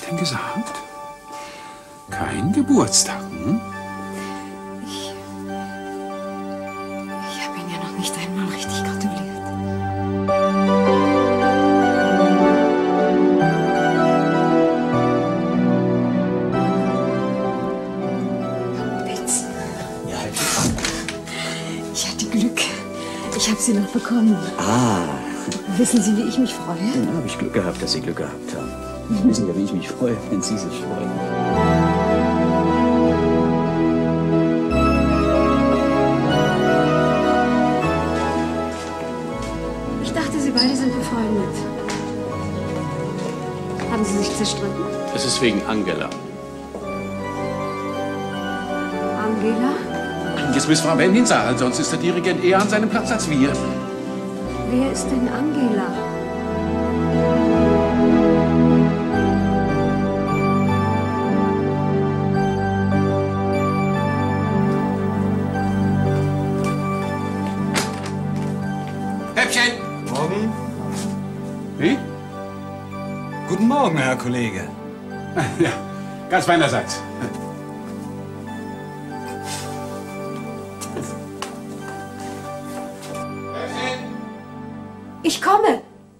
denn gesagt? Kein Geburtstag, hm? Ich habe Ihnen ja noch nicht einmal richtig gratuliert. Opitz. Ja, halt. Ich hatte Glück. Ich habe sie noch bekommen. Ah. Wissen Sie, wie ich mich freue? Dann habe ich Glück gehabt, dass Sie Glück gehabt haben. Sie wissen ja, wie ich mich freue, wenn Sie sich freuen. Ich dachte, Sie beide sind befreundet. Haben Sie sich zerstritten? Es ist wegen Angela. Angela? Jetzt müssen wir aber in den Saal, sonst ist der Dirigent eher an seinem Platz als wir. Wer ist denn Angela? Häppchen! Morgen. Wie? Guten Morgen, Herr Kollege. Ja, ganz meinerseits. Ich komme.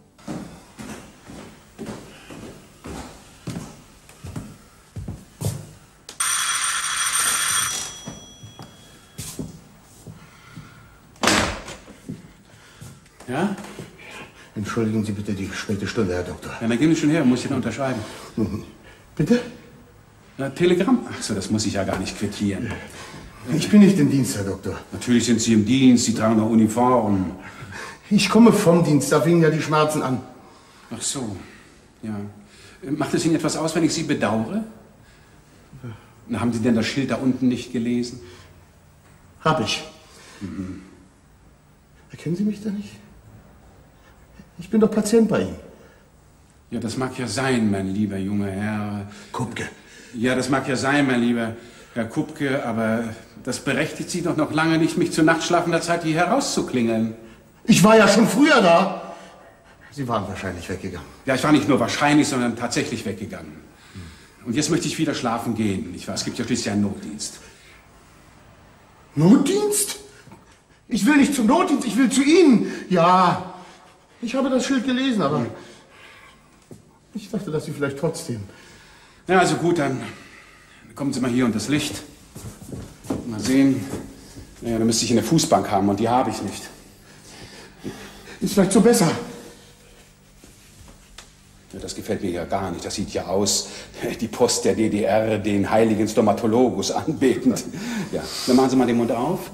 Ja? Entschuldigen Sie bitte die späte Stunde, Herr Doktor. Ja, dann gehen Sie schon her, muss ich noch unterschreiben. Bitte? Na, Telegramm? Ach so, das muss ich ja gar nicht quittieren. Ich bin nicht im Dienst, Herr Doktor. Natürlich sind Sie im Dienst, Sie tragen eine Uniform. Ich komme vom Dienst, da fingen ja die Schmerzen an. Ach so, ja. Macht es Ihnen etwas aus, wenn ich Sie bedauere? Na, haben Sie denn das Schild da unten nicht gelesen? Hab ich. Erkennen Sie mich da nicht? Ich bin doch Patient bei Ihnen. Ja, das mag ja sein, mein lieber junger Herr. Kupke. Ja, das mag ja sein, mein lieber Herr Kupke, aber das berechtigt Sie doch noch lange nicht, mich zu nachtschlafender Zeit hier herauszuklingeln. Ich war ja schon früher da. Sie waren wahrscheinlich weggegangen. Ja, ich war nicht nur wahrscheinlich, sondern tatsächlich weggegangen. Und jetzt möchte ich wieder schlafen gehen. Ich weiß, es gibt ja schließlich einen Notdienst. Notdienst? Ich will nicht zum Notdienst, ich will zu Ihnen. Ja, ich habe das Schild gelesen, aber ich dachte, dass Sie vielleicht trotzdem... Ja, also gut, dann kommen Sie mal hier unter das Licht. Mal sehen. Ja, dann müsste ich eine Fußbank haben und die habe ich nicht. Ist vielleicht so besser. Ja, das gefällt mir ja gar nicht. Das sieht ja aus, die Post der DDR, den heiligen Stomatologus anbetend. Ja, dann machen Sie mal den Mund auf.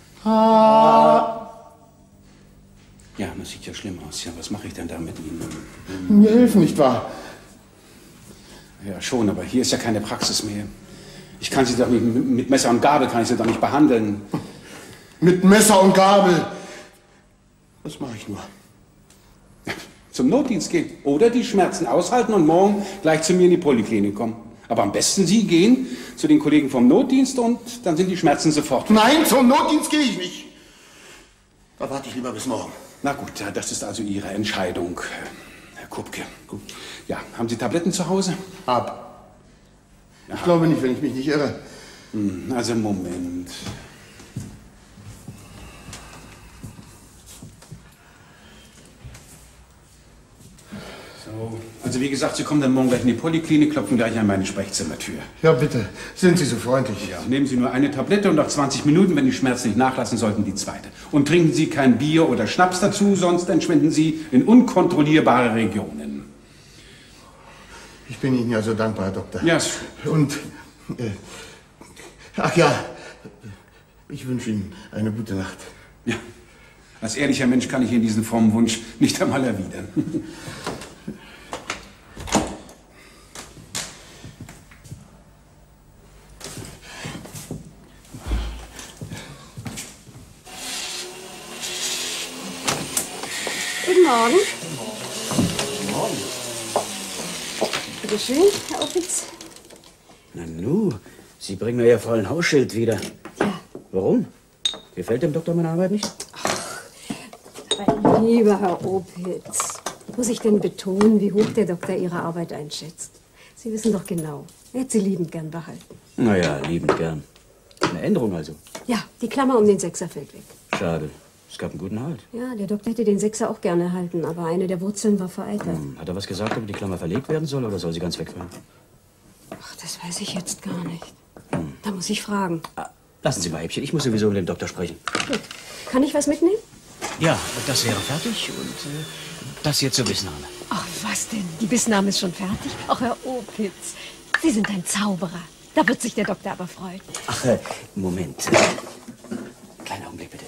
Ja, das sieht ja schlimm aus. Ja, was mache ich denn da mit Ihnen? Mir helfen, nicht wahr? Ja, schon, aber hier ist ja keine Praxis mehr. Ich kann Sie doch nicht, mit Messer und Gabel kann ich Sie doch nicht behandeln. Mit Messer und Gabel. Was mache ich nur? Zum Notdienst gehen oder die Schmerzen aushalten und morgen gleich zu mir in die Poliklinik kommen. Aber am besten Sie gehen zu den Kollegen vom Notdienst und dann sind die Schmerzen sofort weg. Nein, zum Notdienst gehe ich nicht. Da warte ich lieber bis morgen. Na gut, das ist also Ihre Entscheidung, Herr Kupke. Gut. Ja, haben Sie Tabletten zu Hause? Hab. Ich glaube nicht, wenn ich mich nicht irre. Also Moment. So, also wie gesagt, Sie kommen dann morgen gleich in die Poliklinik, klopfen gleich an meine Sprechzimmertür. Ja, bitte. Sind Sie so freundlich? Ja, nehmen Sie nur eine Tablette und nach 20 Minuten, wenn die Schmerzen nicht nachlassen sollten, die zweite. Und trinken Sie kein Bier oder Schnaps dazu, sonst entschwinden Sie in unkontrollierbare Regionen. Ich bin Ihnen ja so dankbar, Herr Doktor. Ja. Und, ach ja, ich wünsche Ihnen eine gute Nacht. Ja, als ehrlicher Mensch kann ich Ihnen diesen frommen Wunsch nicht einmal erwidern. Guten Morgen. Guten Morgen. Bitte schön, Herr Opitz. Na nu, Sie bringen mir Ihr vollen Hausschild wieder. Ja. Warum? Gefällt dem Doktor meine Arbeit nicht? Aber lieber Herr Opitz, muss ich denn betonen, wie hoch der Doktor Ihre Arbeit einschätzt? Sie wissen doch genau. Er hat sie liebend gern behalten. Naja, liebend gern. Eine Änderung also. Ja, die Klammer um den Sechser fällt weg. Schade. Es gab einen guten Halt. Ja, der Doktor hätte den Sechser auch gerne erhalten, aber eine der Wurzeln war vereitert. Hat er was gesagt, ob die Klammer verlegt werden soll oder soll sie ganz wegfallen? Ach, das weiß ich jetzt gar nicht. Da muss ich fragen. Ah, lassen Sie mal, Häppchen. Ich muss sowieso mit dem Doktor sprechen. Gut. Kann ich was mitnehmen? Ja, das wäre fertig und das hier zur Bissnahme. Ach, was denn? Die Bissnahme ist schon fertig? Ach, Herr Opitz, Sie sind ein Zauberer. Da wird sich der Doktor aber freuen. Ach, Moment. Kleiner Augenblick, bitte.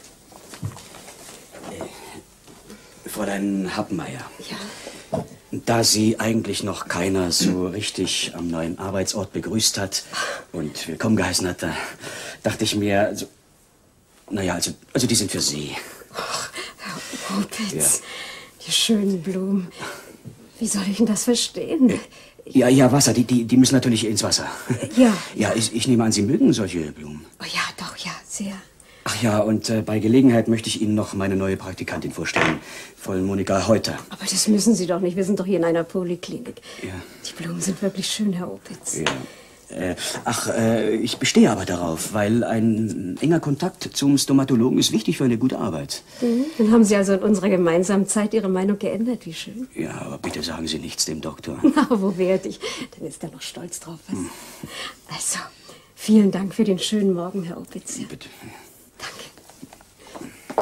Fräulein Happenmeier. Ja? Da Sie eigentlich noch keiner so richtig am neuen Arbeitsort begrüßt hat und willkommen geheißen hat, da dachte ich mir, also die sind für Sie. Ach, Herr Opitz, Ja. die schönen Blumen. Wie soll ich denn das verstehen? Ja, Wasser, die müssen natürlich ins Wasser. Ja. Ja, ich nehme an, Sie mögen solche Blumen. Oh ja, doch, ja, sehr. Ach ja, und bei Gelegenheit möchte ich Ihnen noch meine neue Praktikantin vorstellen, Frau Monika Heuter. Aber das müssen Sie doch nicht. Wir sind doch hier in einer Poliklinik. Ja. Die Blumen sind wirklich schön, Herr Opitz. Ja. Ich bestehe aber darauf, weil ein enger Kontakt zum Stomatologen ist wichtig für eine gute Arbeit. Dann haben Sie also in unserer gemeinsamen Zeit Ihre Meinung geändert. Wie schön. Ja, aber bitte sagen Sie nichts dem Doktor. Na, wo werd ich? Dann ist er noch stolz drauf. Was? Also, vielen Dank für den schönen Morgen, Herr Opitz. Ja. Bitte. Danke.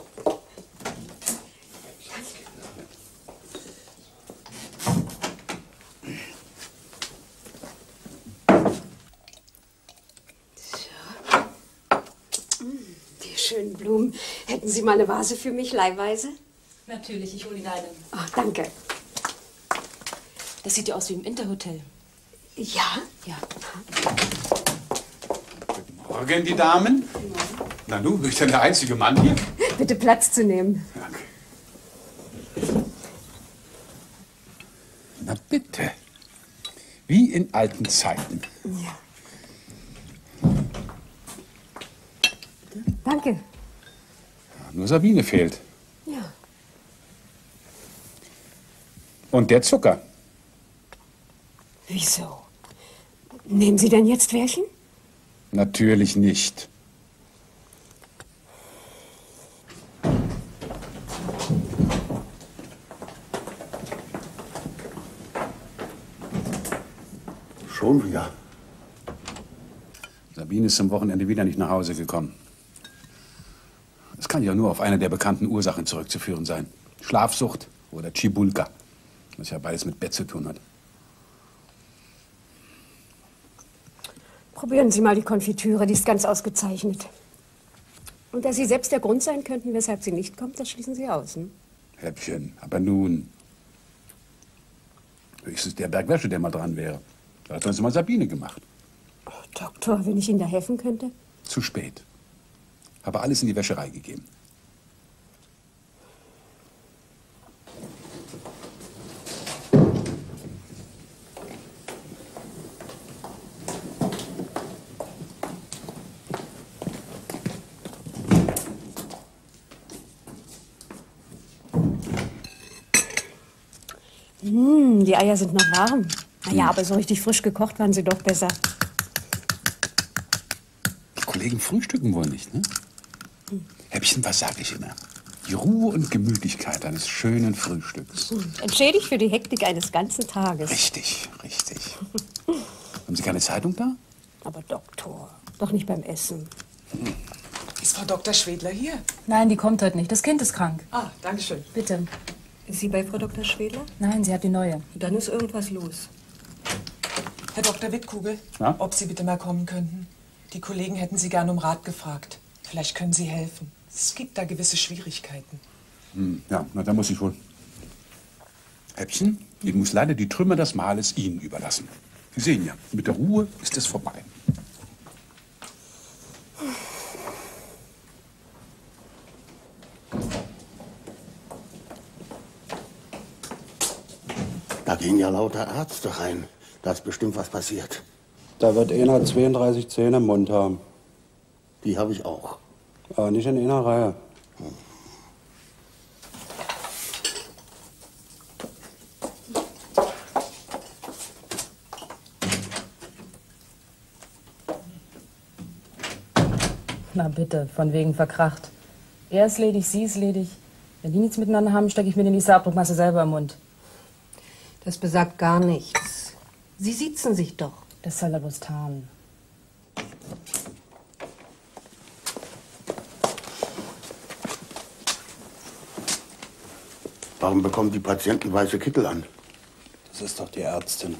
Die schönen Blumen. Hätten Sie mal eine Vase für mich, leihweise? Natürlich, ich hole Ihnen eine. Ach, danke. Das sieht ja aus wie im Interhotel. Ja? Ja. Morgen, die Damen. Na du, bist ja der einzige Mann hier. Bitte Platz zu nehmen. Danke. Na bitte. Wie in alten Zeiten. Ja. Danke. Nur Sabine fehlt. Ja. Und der Zucker. Wieso? Nehmen Sie denn jetzt welchen? Natürlich nicht. Schon wieder. Sabine ist zum Wochenende wieder nicht nach Hause gekommen. Es kann ja nur auf eine der bekannten Ursachen zurückzuführen sein. Schlafsucht oder Tschibulka, was ja beides mit Bett zu tun hat. Probieren Sie mal die Konfitüre, die ist ganz ausgezeichnet. Und dass Sie selbst der Grund sein könnten, weshalb sie nicht kommt, das schließen Sie aus. Hm? Häppchen, aber nun. Höchstens der Bergwäsche, der mal dran wäre. Da hat uns mal Sabine gemacht. Oh, Doktor, wenn ich Ihnen da helfen könnte? Zu spät. Habe alles in die Wäscherei gegeben. Die Eier sind noch warm. Naja, aber so richtig frisch gekocht waren sie doch besser. Die Kollegen frühstücken wohl nicht, ne? Häppchen, was sage ich immer? Die Ruhe und Gemütlichkeit eines schönen Frühstücks. Entschädigt für die Hektik eines ganzen Tages. Richtig, richtig. Haben Sie keine Zeitung da? Aber Doktor, doch nicht beim Essen. Ist Frau Dr. Schwedler hier? Nein, die kommt heute nicht. Das Kind ist krank. Ah, danke schön. Bitte. Ist sie bei Frau Dr. Schwedler? Nein, sie hat die neue. Dann ist irgendwas los. Herr Dr. Wittkugel, Ja? ob Sie bitte mal kommen könnten. Die Kollegen hätten Sie gern um Rat gefragt. Vielleicht können Sie helfen. Es gibt da gewisse Schwierigkeiten. Ja, na, da muss ich wohl. Häppchen, ich muss leider die Trümmer des Mahles Ihnen überlassen. Sie sehen ja, mit der Ruhe ist es vorbei. Da gehen ja lauter Ärzte rein. Da ist bestimmt was passiert. Da wird einer 32 Zähne im Mund haben. Die habe ich auch. Aber nicht in einer Reihe. Na bitte, von wegen verkracht. Er ist ledig, sie ist ledig. Wenn die nichts miteinander haben, stecke ich mir die nächste Abdruckmasse selber im Mund. Das besagt gar nichts. Sie siezen sich doch. Das soll er bloß tarnen. Warum bekommen die Patienten weiße Kittel an? Das ist doch die Ärztin.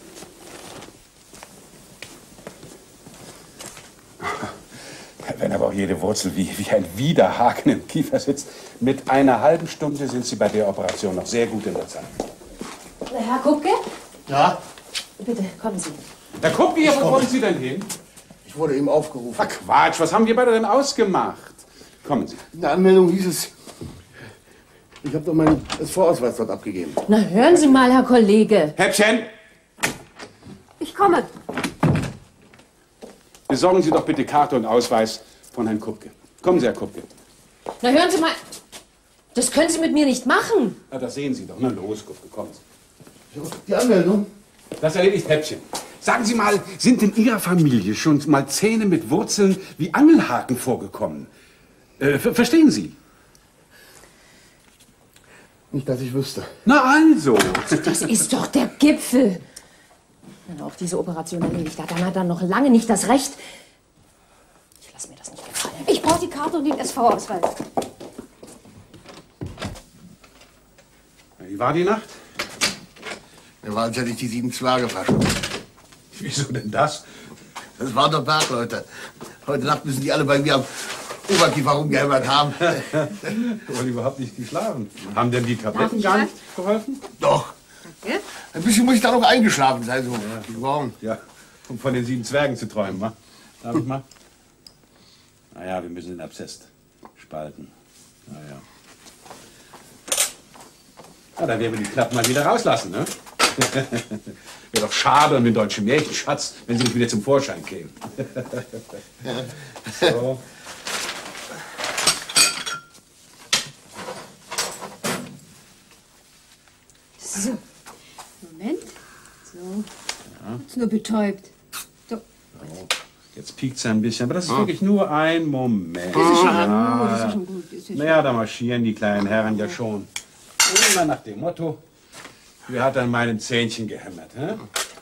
Wenn aber auch jede Wurzel wie ein Widerhaken im Kiefer sitzt, mit einer halben Stunde sind Sie bei der Operation noch sehr gut in der Zeit. Herr Kupke? Ja? Bitte, kommen Sie. Herr Kupke, wo wollen Sie denn hin? Ich wurde eben aufgerufen. Ach Quatsch, was haben wir beide denn ausgemacht? Kommen Sie. In der Anmeldung hieß es, ich habe doch meinen Vorausweis dort abgegeben. Na, hören Sie mal, Herr Kollege. Häppchen, Ich komme. besorgen Sie doch bitte Karte und Ausweis von Herrn Kupke. Kommen Sie, Herr Kupke. Na, hören Sie mal. Das können Sie mit mir nicht machen. Na, das sehen Sie doch. Na los, Kupke, kommen Sie. Die Anmeldung? Das erledigt Häppchen. Sagen Sie mal, sind in Ihrer Familie schon mal Zähne mit Wurzeln wie Angelhaken vorgekommen? Verstehen Sie? Nicht, dass ich wüsste. Na also. Das ist doch der Gipfel. Wenn er auch diese Operation erledigt hat, dann hat er noch lange nicht das Recht. Ich lasse mir das nicht gefallen. Ich brauche die Karte und den SV-Ausweis. Wie war die Nacht? Mir war, als hätte ich die 7 Zwerge verschluckt. Wieso denn das? Das waren doch Bergleute. Heute Nacht müssen die alle bei mir am Oberkiefer rumgehämmert haben. Weil überhaupt nicht geschlafen. Haben denn die Tabletten gar nicht geholfen? Doch. Danke. Ein bisschen muss ich da noch eingeschlafen sein, so. Morgen. Ja, um von den 7 Zwergen zu träumen, wa? Darf ich mal? Naja, wir müssen den Abszess spalten. Naja. Ja, dann werden wir die Klappen mal wieder rauslassen, ne? Wäre doch schade um den deutschen Märchenschatz, wenn sie nicht wieder zum Vorschein kämen. So. So. Moment. So. Ist nur betäubt. So. Jetzt piekt es ein bisschen, aber das ist wirklich nur ein Moment. Das ist schon gut. Das ist schon gut. Das ist schon Naja, da marschieren die kleinen Herren ja schon. Immer nach dem Motto, wer hat an meinem Zähnchen gehämmert? Hä?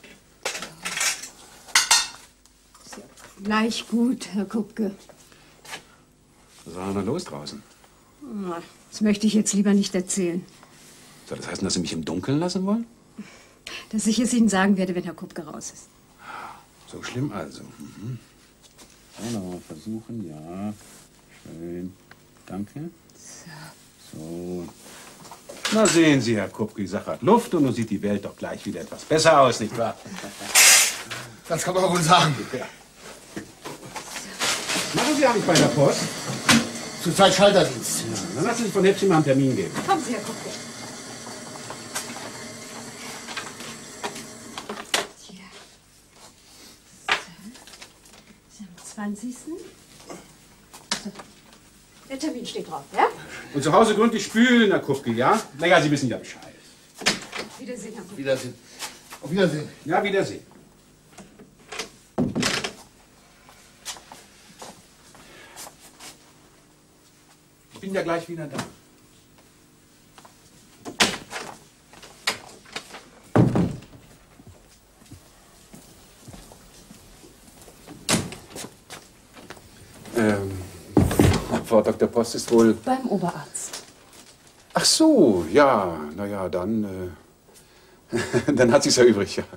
gleich gut, Herr Kupke. Was war denn los draußen? Das möchte ich jetzt lieber nicht erzählen. Soll das heißen, dass Sie mich im Dunkeln lassen wollen? Dass ich es Ihnen sagen werde, wenn Herr Kupke raus ist. So schlimm also. Mhm. So, noch mal versuchen, ja. Schön. Danke. So. Na sehen Sie, Herr Kupke, die Sache hat Luft und nun sieht die Welt doch gleich wieder etwas besser aus, nicht wahr? Das kann man wohl sagen. Ja. Machen Sie eigentlich bei der Post? Zurzeit Schalterdienst. Ja, dann lassen Sie sich von Häppchen mal einen Termin geben. Kommen Sie, Herr Kupke. Hier. So. Am 20. So. Der Termin steht drauf, ja? Und zu Hause gründlich spülen, Herr Kupke, ja? Naja, Sie wissen ja Bescheid. Wiedersehen, Herr Kupke. Wiedersehen. Auf Wiedersehen. Ja, Wiedersehen. Ich bin ja gleich wieder da. Frau Dr. Post ist wohl... Beim Oberarzt. Ach so, ja, naja, dann... dann hat sie's ja übrig, ja.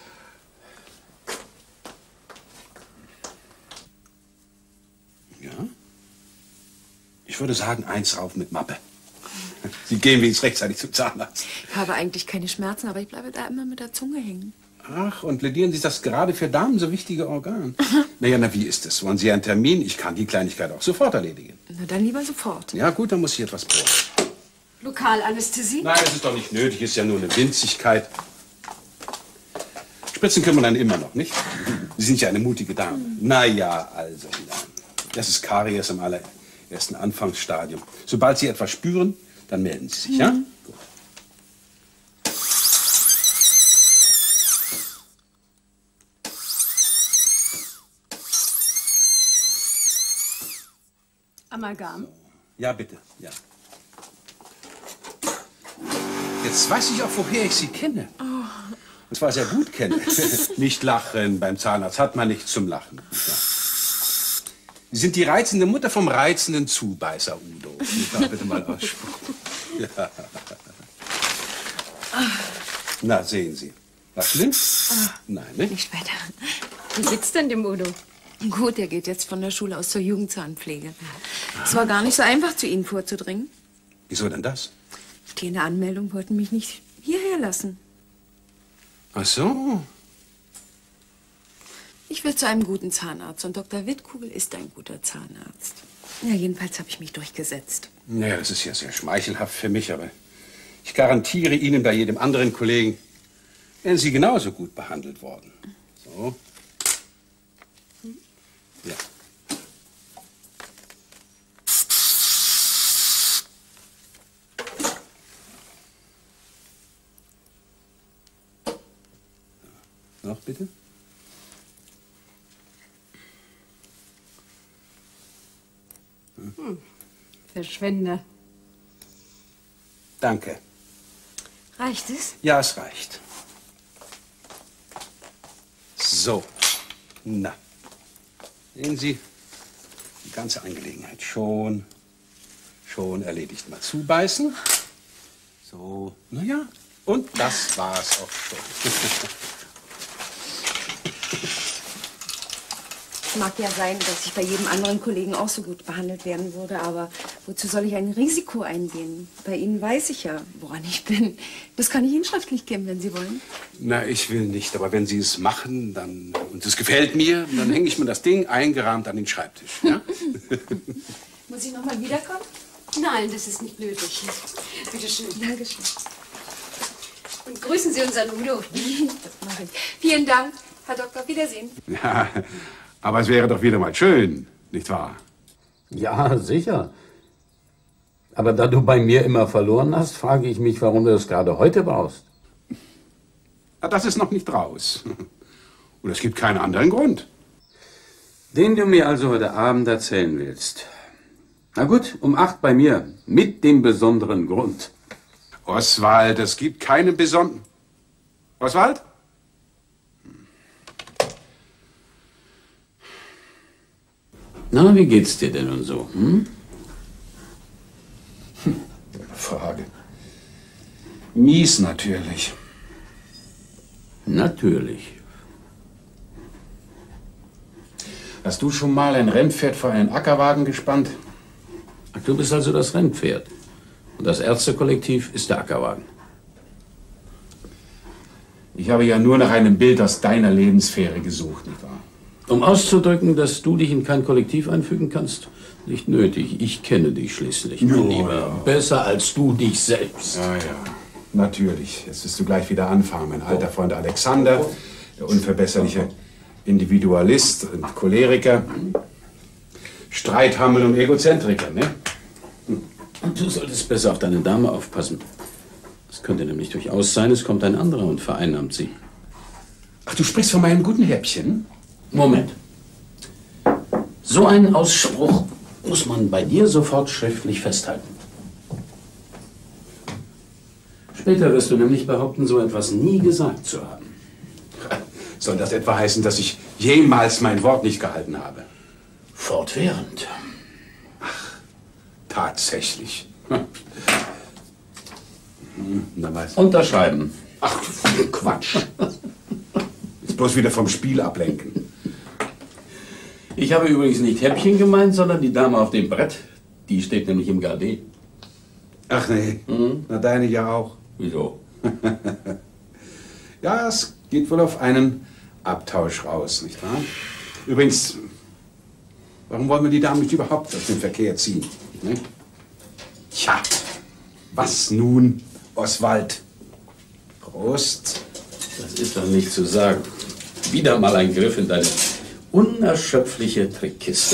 Ja? Ich würde sagen, 1 rauf mit Mappe. Sie gehen wenigstens rechtzeitig zum Zahnarzt. Ich habe eigentlich keine Schmerzen, aber ich bleibe da immer mit der Zunge hängen. Ach, und plädieren Sie das gerade für Damen so wichtige Organ? Naja, na wie ist es? Wollen Sie einen Termin? Ich kann die Kleinigkeit auch sofort erledigen. Na dann lieber sofort. Ja gut, dann muss ich etwas bohren. Lokalanästhesie? Nein, das ist doch nicht nötig, ist ja nur eine Winzigkeit. Spritzen können wir dann immer noch, nicht? Sie sind ja eine mutige Dame. Naja, also, ja. Das ist Karies im allerersten Anfangsstadium. Sobald Sie etwas spüren, dann melden Sie sich, ja? Gut. Amalgam. Ja, bitte, ja. Jetzt weiß ich auch, woher ich Sie kenne. Und zwar sehr gut kenne. Nicht lachen, beim Zahnarzt hat man nichts zum Lachen. Ja. Sie sind die reizende Mutter vom reizenden Zubeißer, Udo. Ich darf bitte mal aussprechen. Ja. Na, sehen Sie. Was schlimm? Nein, ne? Nicht weiter. Wie geht's denn dem Udo? Gut, er geht jetzt von der Schule aus zur Jugendzahnpflege. Es war gar nicht so einfach, zu Ihnen vorzudringen. Wieso denn das? Die in der Anmeldung wollten mich nicht hierher lassen. Ach so. Ich will zu einem guten Zahnarzt und Dr. Wittkugel ist ein guter Zahnarzt. Ja, jedenfalls habe ich mich durchgesetzt. Naja, das ist ja sehr schmeichelhaft für mich, aber ich garantiere Ihnen, bei jedem anderen Kollegen wären Sie genauso gut behandelt worden. So. Ja. Noch bitte? Verschwender. Danke. Reicht es? Ja, es reicht. So. Na. Sehen Sie, die ganze Angelegenheit schon erledigt. Mal zubeißen. So, na ja. Und das war's auch schon. Es mag ja sein, dass ich bei jedem anderen Kollegen auch so gut behandelt werden würde, aber wozu soll ich ein Risiko eingehen? Bei Ihnen weiß ich ja, woran ich bin. Das kann ich Ihnen schriftlich geben, wenn Sie wollen. Na, ich will nicht, aber wenn Sie es machen, dann, und es gefällt mir, dann hänge ich mir das Ding eingerahmt an den Schreibtisch. Ja? Muss ich noch mal wiederkommen? Nein, das ist nicht nötig. Bitte schön. Dankeschön. Und grüßen Sie unseren Udo. Das mache ich. Vielen Dank, Herr Doktor. Wiedersehen. Ja, aber es wäre doch wieder mal schön, nicht wahr? Ja, sicher. Aber da du bei mir immer verloren hast, frage ich mich, warum du das gerade heute brauchst. Ja, das ist noch nicht raus. Und es gibt keinen anderen Grund. Den du mir also heute Abend erzählen willst. Na gut, um 8 bei mir, mit dem besonderen Grund. Oswald, es gibt keinen besonderen... Oswald? Na, wie geht's dir denn und so? Hm? Frage. Mies natürlich. Natürlich. Hast du schon mal ein Rennpferd vor einen Ackerwagen gespannt? Ach, du bist also das Rennpferd. Und das Ärztekollektiv ist der Ackerwagen. Ich habe ja nur nach einem Bild aus deiner Lebenssphäre gesucht, nicht wahr? Um auszudrücken, dass du dich in kein Kollektiv einfügen kannst, nicht nötig. Ich kenne dich schließlich, mein Lieber. Ja. Besser als du dich selbst. Ja, ja. Natürlich. Jetzt wirst du gleich wieder anfangen. Mein alter Freund Alexander, der unverbesserliche Individualist und Choleriker, Streithammel und Egozentriker, ne? Und du solltest besser auf deine Dame aufpassen. Es könnte nämlich durchaus sein, es kommt ein anderer und vereinnahmt sie. Ach, du sprichst von meinem guten Häppchen? Moment. So einen Ausspruch muss man bei dir sofort schriftlich festhalten. Später wirst du nämlich behaupten, so etwas nie gesagt zu haben. Soll das etwa heißen, dass ich jemals mein Wort nicht gehalten habe? Fortwährend. Ach, tatsächlich. Na was? Unterschreiben. Ach, Quatsch. Jetzt bloß wieder vom Spiel ablenken. Ich habe übrigens nicht Häppchen gemeint, sondern die Dame auf dem Brett. Die steht nämlich im Gardé. Ach nee, na deine ja auch. Wieso? Ja, es geht wohl auf einen Abtausch raus, nicht wahr? Übrigens, warum wollen wir die Damen nicht überhaupt aus dem Verkehr ziehen? Ne? Tja, was nun, Oswald? Prost. Das ist doch nicht zu sagen. Wieder mal ein Griff in deine unerschöpfliche Trickkiste.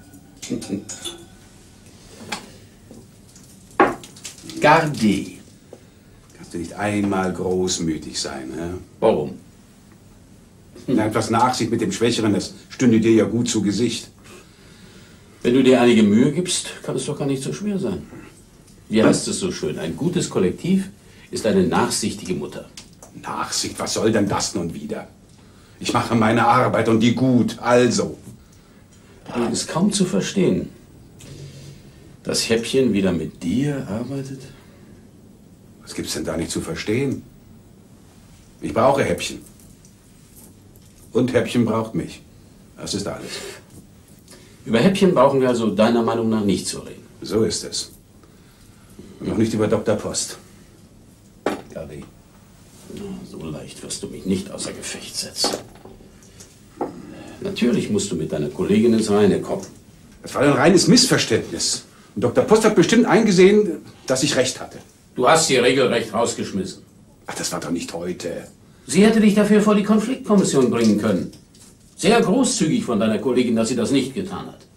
Gardé. Kannst du nicht einmal großmütig sein, ne? Warum? Na, etwas Nachsicht mit dem Schwächeren, das stünde dir ja gut zu Gesicht. Wenn du dir einige Mühe gibst, kann es doch gar nicht so schwer sein. Wie heißt es so schön? Ein gutes Kollektiv ist eine nachsichtige Mutter. Nachsicht, was soll denn das nun wieder? Ich mache meine Arbeit und die gut, also. Aber es ist kaum zu verstehen, dass Häppchen wieder mit dir arbeitet. Was gibt's denn da nicht zu verstehen? Ich brauche Häppchen. Und Häppchen braucht mich. Das ist alles. Über Häppchen brauchen wir also deiner Meinung nach nicht zu reden. So ist es. Und noch nicht über Dr. Post. Gabi. So leicht wirst du mich nicht außer Gefecht setzen. Natürlich musst du mit deiner Kollegin ins Reine kommen. Das war ein reines Missverständnis. Und Dr. Post hat bestimmt eingesehen, dass ich recht hatte. Du hast sie regelrecht rausgeschmissen. Ach, das war doch nicht heute. Sie hätte dich dafür vor die Konfliktkommission bringen können. Sehr großzügig von deiner Kollegin, dass sie das nicht getan hat.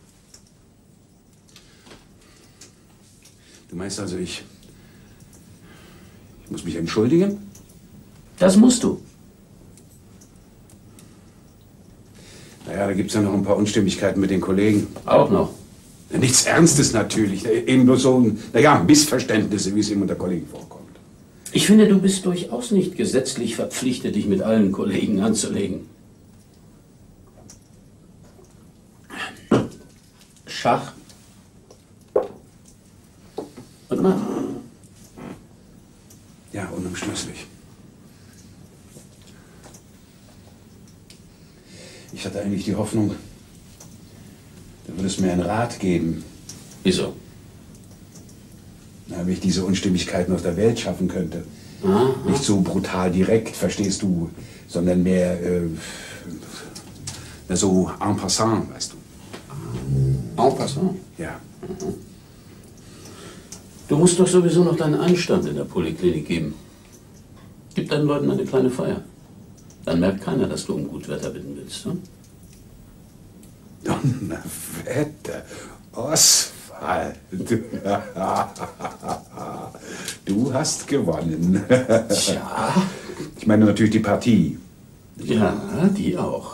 Du meinst also, ich muss mich entschuldigen? Das musst du. Naja, da gibt es ja noch ein paar Unstimmigkeiten mit den Kollegen. Auch noch? Nichts Ernstes natürlich. Eben nur so, Missverständnisse, wie es eben unter Kollegen vorkommt. Ich finde, du bist durchaus nicht gesetzlich verpflichtet, dich mit allen Kollegen anzulegen. Schach. Und Mathe. Ja, unumstößlich. Ich hatte eigentlich die Hoffnung, du würdest mir einen Rat geben. Wieso? Na, wie ich diese Unstimmigkeiten aus der Welt schaffen könnte. Aha. Nicht so brutal direkt, verstehst du, sondern mehr so en passant, weißt du. En passant? Ja. Du musst doch sowieso noch deinen Einstand in der Poliklinik geben. Gib deinen Leuten eine kleine Feier. Dann merkt keiner, dass du um gut Wetter bitten willst. Hm? Donnerwetter, Oswald. Du hast gewonnen. Tja. Ich meine natürlich die Partie. Ja, die auch.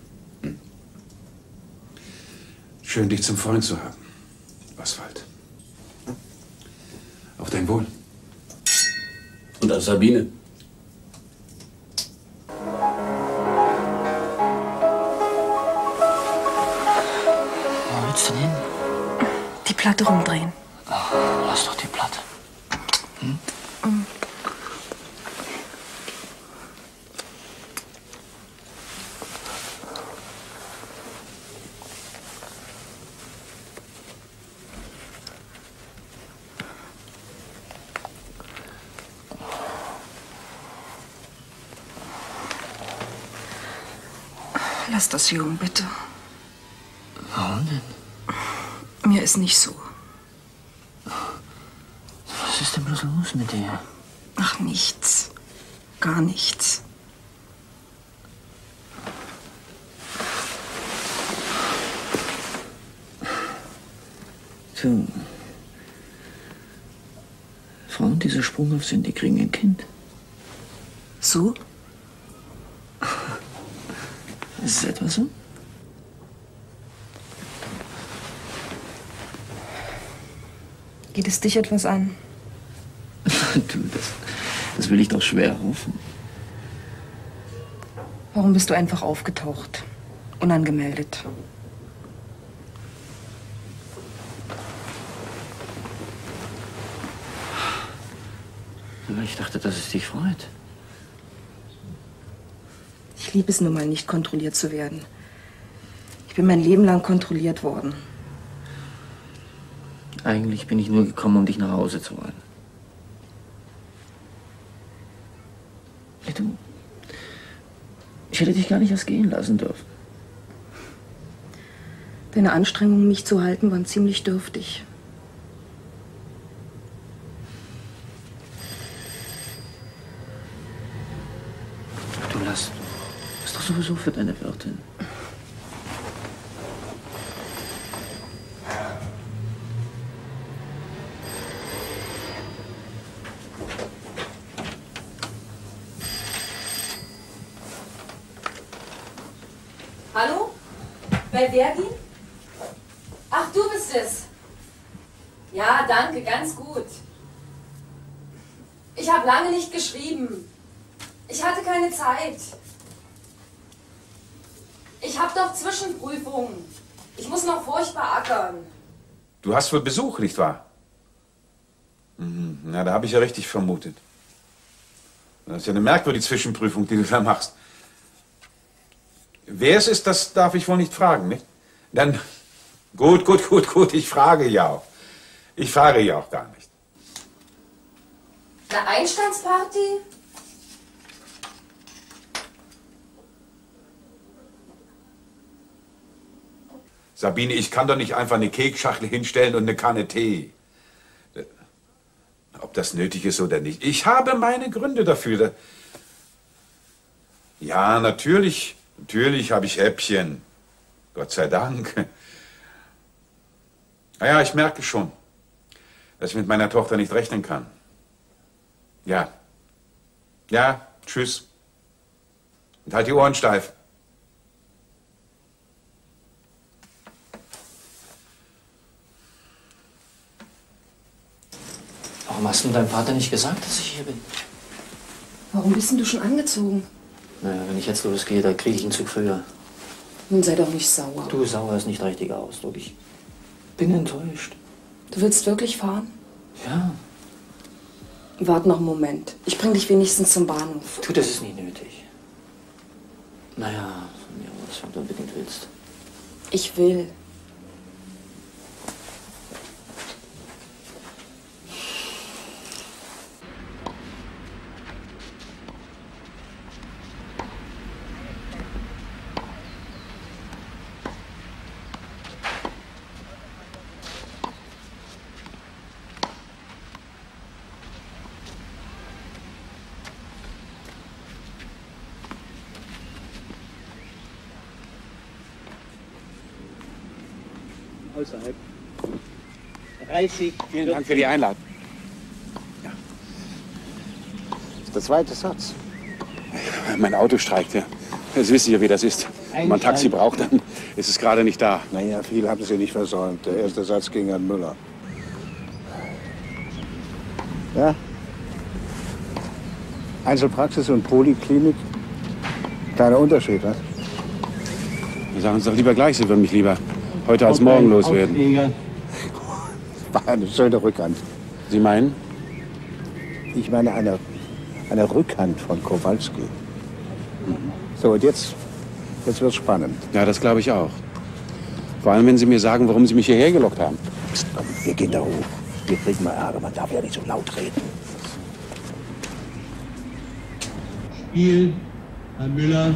Schön, dich zum Freund zu haben, Oswald. Auf dein Wohl. Und auf Sabine. Wo willst du denn hin? Die Platte rumdrehen. Ach, lass doch die Platte. Hm? Lass das, Jürgen, bitte. Warum denn? Mir ist nicht so. Was ist denn bloß los mit dir? Ach, nichts. Gar nichts. Du, Frauen, die so sprunghaft sind, die kriegen ein Kind. So? Ist es etwa so? Geht es dich etwas an? Du, das will ich doch schwer hoffen. Warum bist du einfach aufgetaucht? Unangemeldet. Aber ich dachte, dass es dich freut. Ich liebe es nun mal nicht, kontrolliert zu werden. Ich bin mein Leben lang kontrolliert worden. Eigentlich bin ich nur gekommen, um dich nach Hause zu holen. Ja, du, ich hätte dich gar nicht erst gehen lassen dürfen. Deine Anstrengungen, mich zu halten, waren ziemlich dürftig. Du lass. Ist doch sowieso für deine Wirtin. Hallo? Bei Verdi? ist es. Ja, danke, ganz gut. Ich habe lange nicht geschrieben. Ich hatte keine Zeit. Ich habe doch Zwischenprüfungen. Ich muss noch furchtbar ackern. Du hast wohl Besuch, nicht wahr? Na, da habe ich ja richtig vermutet. Das ist ja eine merkwürdige Zwischenprüfung, die du da machst. Wer es ist, das darf ich wohl nicht fragen, nicht? Dann, gut, ich frage ja auch. Ich frage ja auch gar nicht. Eine Einstandsparty? Sabine, ich kann doch nicht einfach eine Kekschachtel hinstellen und eine Kanne Tee. Ob das nötig ist oder nicht. Ich habe meine Gründe dafür. Ja, natürlich habe ich Häppchen. Gott sei Dank. Naja, ich merke schon, dass ich mit meiner Tochter nicht rechnen kann. Ja. Ja, tschüss. Und halt die Ohren steif. Warum hast du deinem Vater nicht gesagt, dass ich hier bin? Warum bist denn du schon angezogen? Naja, wenn ich jetzt losgehe, da kriege ich einen Zug früher. Nun sei doch nicht sauer. Du, sauer ist nicht der richtige Ausdruck. Ich bin enttäuscht. Du willst wirklich fahren? Ja. Wart noch einen Moment. Ich bring dich wenigstens zum Bahnhof. Du, das ist nie nötig. Naja, von mir aus, wenn du unbedingt willst. Ich will. Außerhalb. 30. Vielen Dank für die Einladung. Ja. Das ist der zweite Satz. Mein Auto streikt, ja. Sie wissen ja, wie das ist. Wenn man ein Taxi braucht, dann ist es gerade nicht da. Naja, viel haben Sie nicht versäumt. Der erste Satz ging an Müller. Ja? Einzelpraxis und Poliklinik. Kleiner Unterschied, was? Sagen Sie doch lieber gleich, Sie würden mich lieber heute als morgen loswerden. War eine schöne Rückhand. Sie meinen? Ich meine eine Rückhand von Kowalski. So, und jetzt wird's spannend. Ja, das glaube ich auch. Vor allem, wenn Sie mir sagen, warum Sie mich hierher gelockt haben. Psst, komm, wir gehen da hoch. Wir kriegen mal Ärger. Man darf ja nicht so laut reden. Spiel, Herr Müller.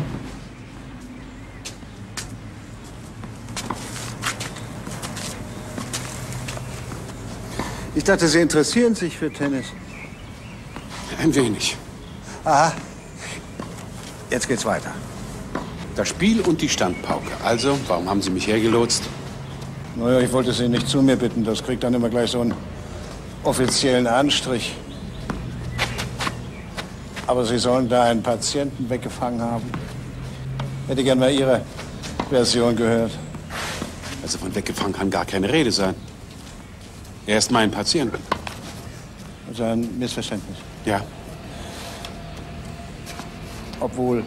Ich dachte, Sie interessieren sich für Tennis. Ein wenig. Aha. Jetzt geht's weiter. Das Spiel und die Standpauke. Also, warum haben Sie mich hergelotst? Naja, ich wollte Sie nicht zu mir bitten. Das kriegt dann immer gleich so einen offiziellen Anstrich. Aber Sie sollen da einen Patienten weggefangen haben. Hätte gern mal Ihre Version gehört. Also von weggefangen kann gar keine Rede sein. Er ist mein Patient. Also ein Missverständnis. Ja. Obwohl?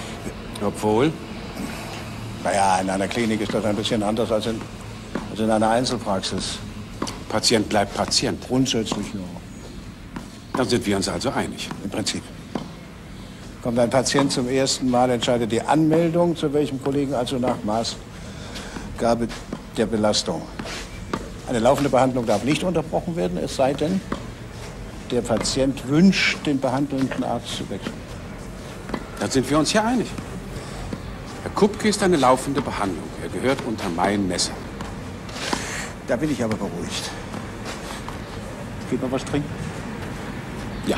Naja, in einer Klinik ist das ein bisschen anders als in einer Einzelpraxis. Patient bleibt Patient. Grundsätzlich, ja. Dann sind wir uns also einig. Im Prinzip. Kommt ein Patient zum ersten Mal, entscheidet die Anmeldung, zu welchem Kollegen, also nach Maßgabe der Belastung. Eine laufende Behandlung darf nicht unterbrochen werden, es sei denn, der Patient wünscht, den behandelnden Arzt zu wechseln. Dann sind wir uns hier einig. Herr Kupke ist eine laufende Behandlung. Er gehört unter mein Messer. Da bin ich aber beruhigt. Geht noch was trinken? Ja.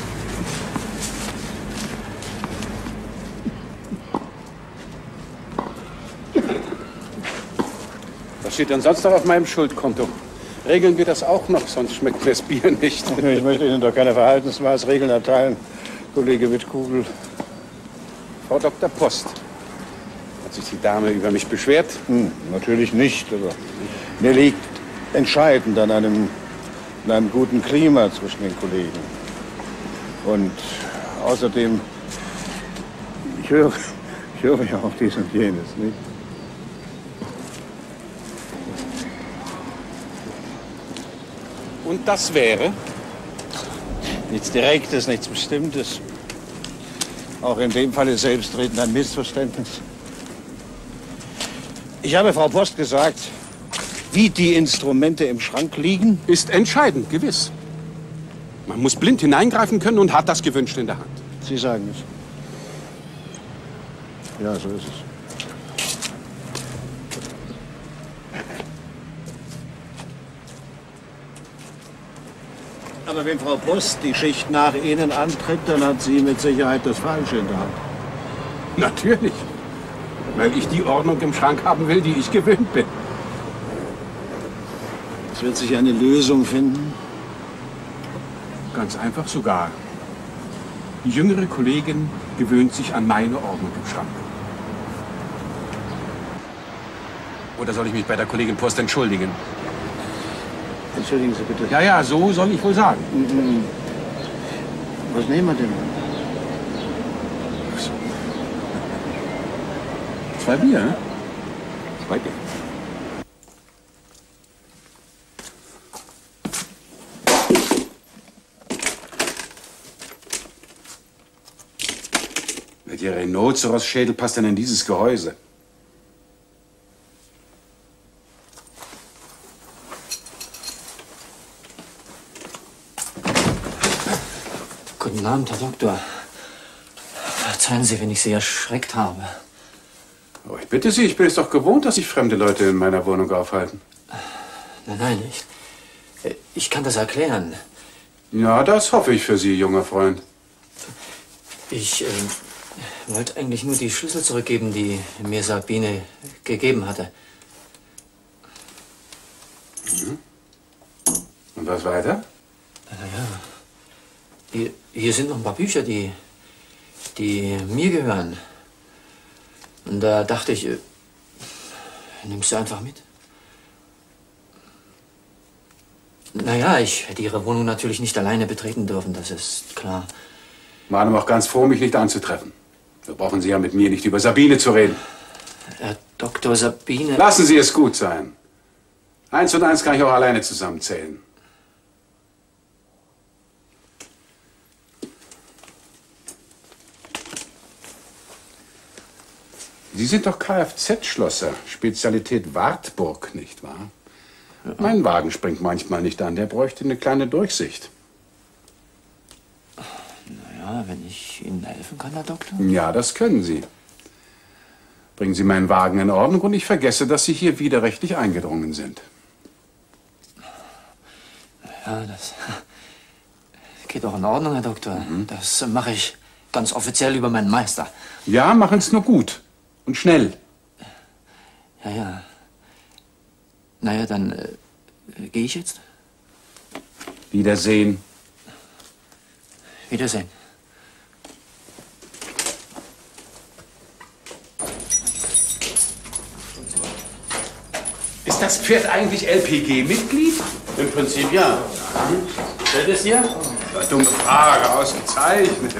Was steht denn sonst noch auf meinem Schuldkonto? Regeln wir das auch noch, sonst schmeckt mir das Bier nicht. Ich möchte Ihnen doch keine Verhaltensmaßregeln erteilen, Kollege Wittkugel. Frau Dr. Post, hat sich die Dame über mich beschwert? Natürlich nicht, aber Mir liegt entscheidend an einem guten Klima zwischen den Kollegen. Und außerdem, ich höre ja auch dies und jenes, nicht? Und das wäre? Nichts Direktes, nichts Bestimmtes. Auch in dem Falle selbstredend ein Missverständnis. Ich habe Frau Post gesagt, wie die Instrumente im Schrank liegen. Ist entscheidend, gewiss. Man muss blind hineingreifen können und hat das Gewünschte in der Hand. Sie sagen es. Ja, so ist es. Aber wenn Frau Post die Schicht nach Ihnen antritt, dann hat sie mit Sicherheit das Falsche in der Hand. Natürlich. Weil ich die Ordnung im Schrank haben will, die ich gewöhnt bin. Es wird sich eine Lösung finden. Ganz einfach sogar. Die jüngere Kollegin gewöhnt sich an meine Ordnung im Schrank. Oder soll ich mich bei der Kollegin Post entschuldigen? Entschuldigen Sie bitte. Ja, ja, so soll ich wohl sagen. Was nehmen wir denn? 2 Bier, ne? 2 Bier. Welcher Rhinoceros-Schädel passt denn in dieses Gehäuse? Guten Abend, Herr Doktor. Verzeihen Sie, wenn ich Sie erschreckt habe. Oh, ich bitte Sie, ich bin es doch gewohnt, dass sich fremde Leute in meiner Wohnung aufhalten. Nein, ich kann das erklären. Ja, das hoffe ich für Sie, junger Freund. Ich wollte eigentlich nur die Schlüssel zurückgeben, die mir Sabine gegeben hatte. Mhm. Und was weiter? Naja, hier sind noch ein paar Bücher, die mir gehören. Und da dachte ich, nimmst du einfach mit? Naja, ich hätte Ihre Wohnung natürlich nicht alleine betreten dürfen, das ist klar. Waren aber auch ganz froh, mich nicht anzutreffen. So brauchen Sie ja mit mir nicht über Sabine zu reden. Herr Dr. Sabine... Lassen Sie es gut sein. 1 und 1 kann ich auch alleine zusammenzählen. Sie sind doch Kfz-Schlosser, Spezialität Wartburg, nicht wahr? Ja. Mein Wagen springt manchmal nicht an, der bräuchte eine kleine Durchsicht. Naja, wenn ich Ihnen helfen kann, Herr Doktor? Ja, das können Sie. Bringen Sie meinen Wagen in Ordnung und ich vergesse, dass Sie hier widerrechtlich eingedrungen sind. Ja, das geht doch in Ordnung, Herr Doktor. Das mache ich ganz offiziell über meinen Meister. Ja, machen Sie nur gut. Und schnell. Ja, ja. Naja, dann gehe ich jetzt. Wiedersehen. Wiedersehen. Ist das Pferd eigentlich LPG-Mitglied? Im Prinzip ja. Fällt es dir? Dumme Frage, ausgezeichnet.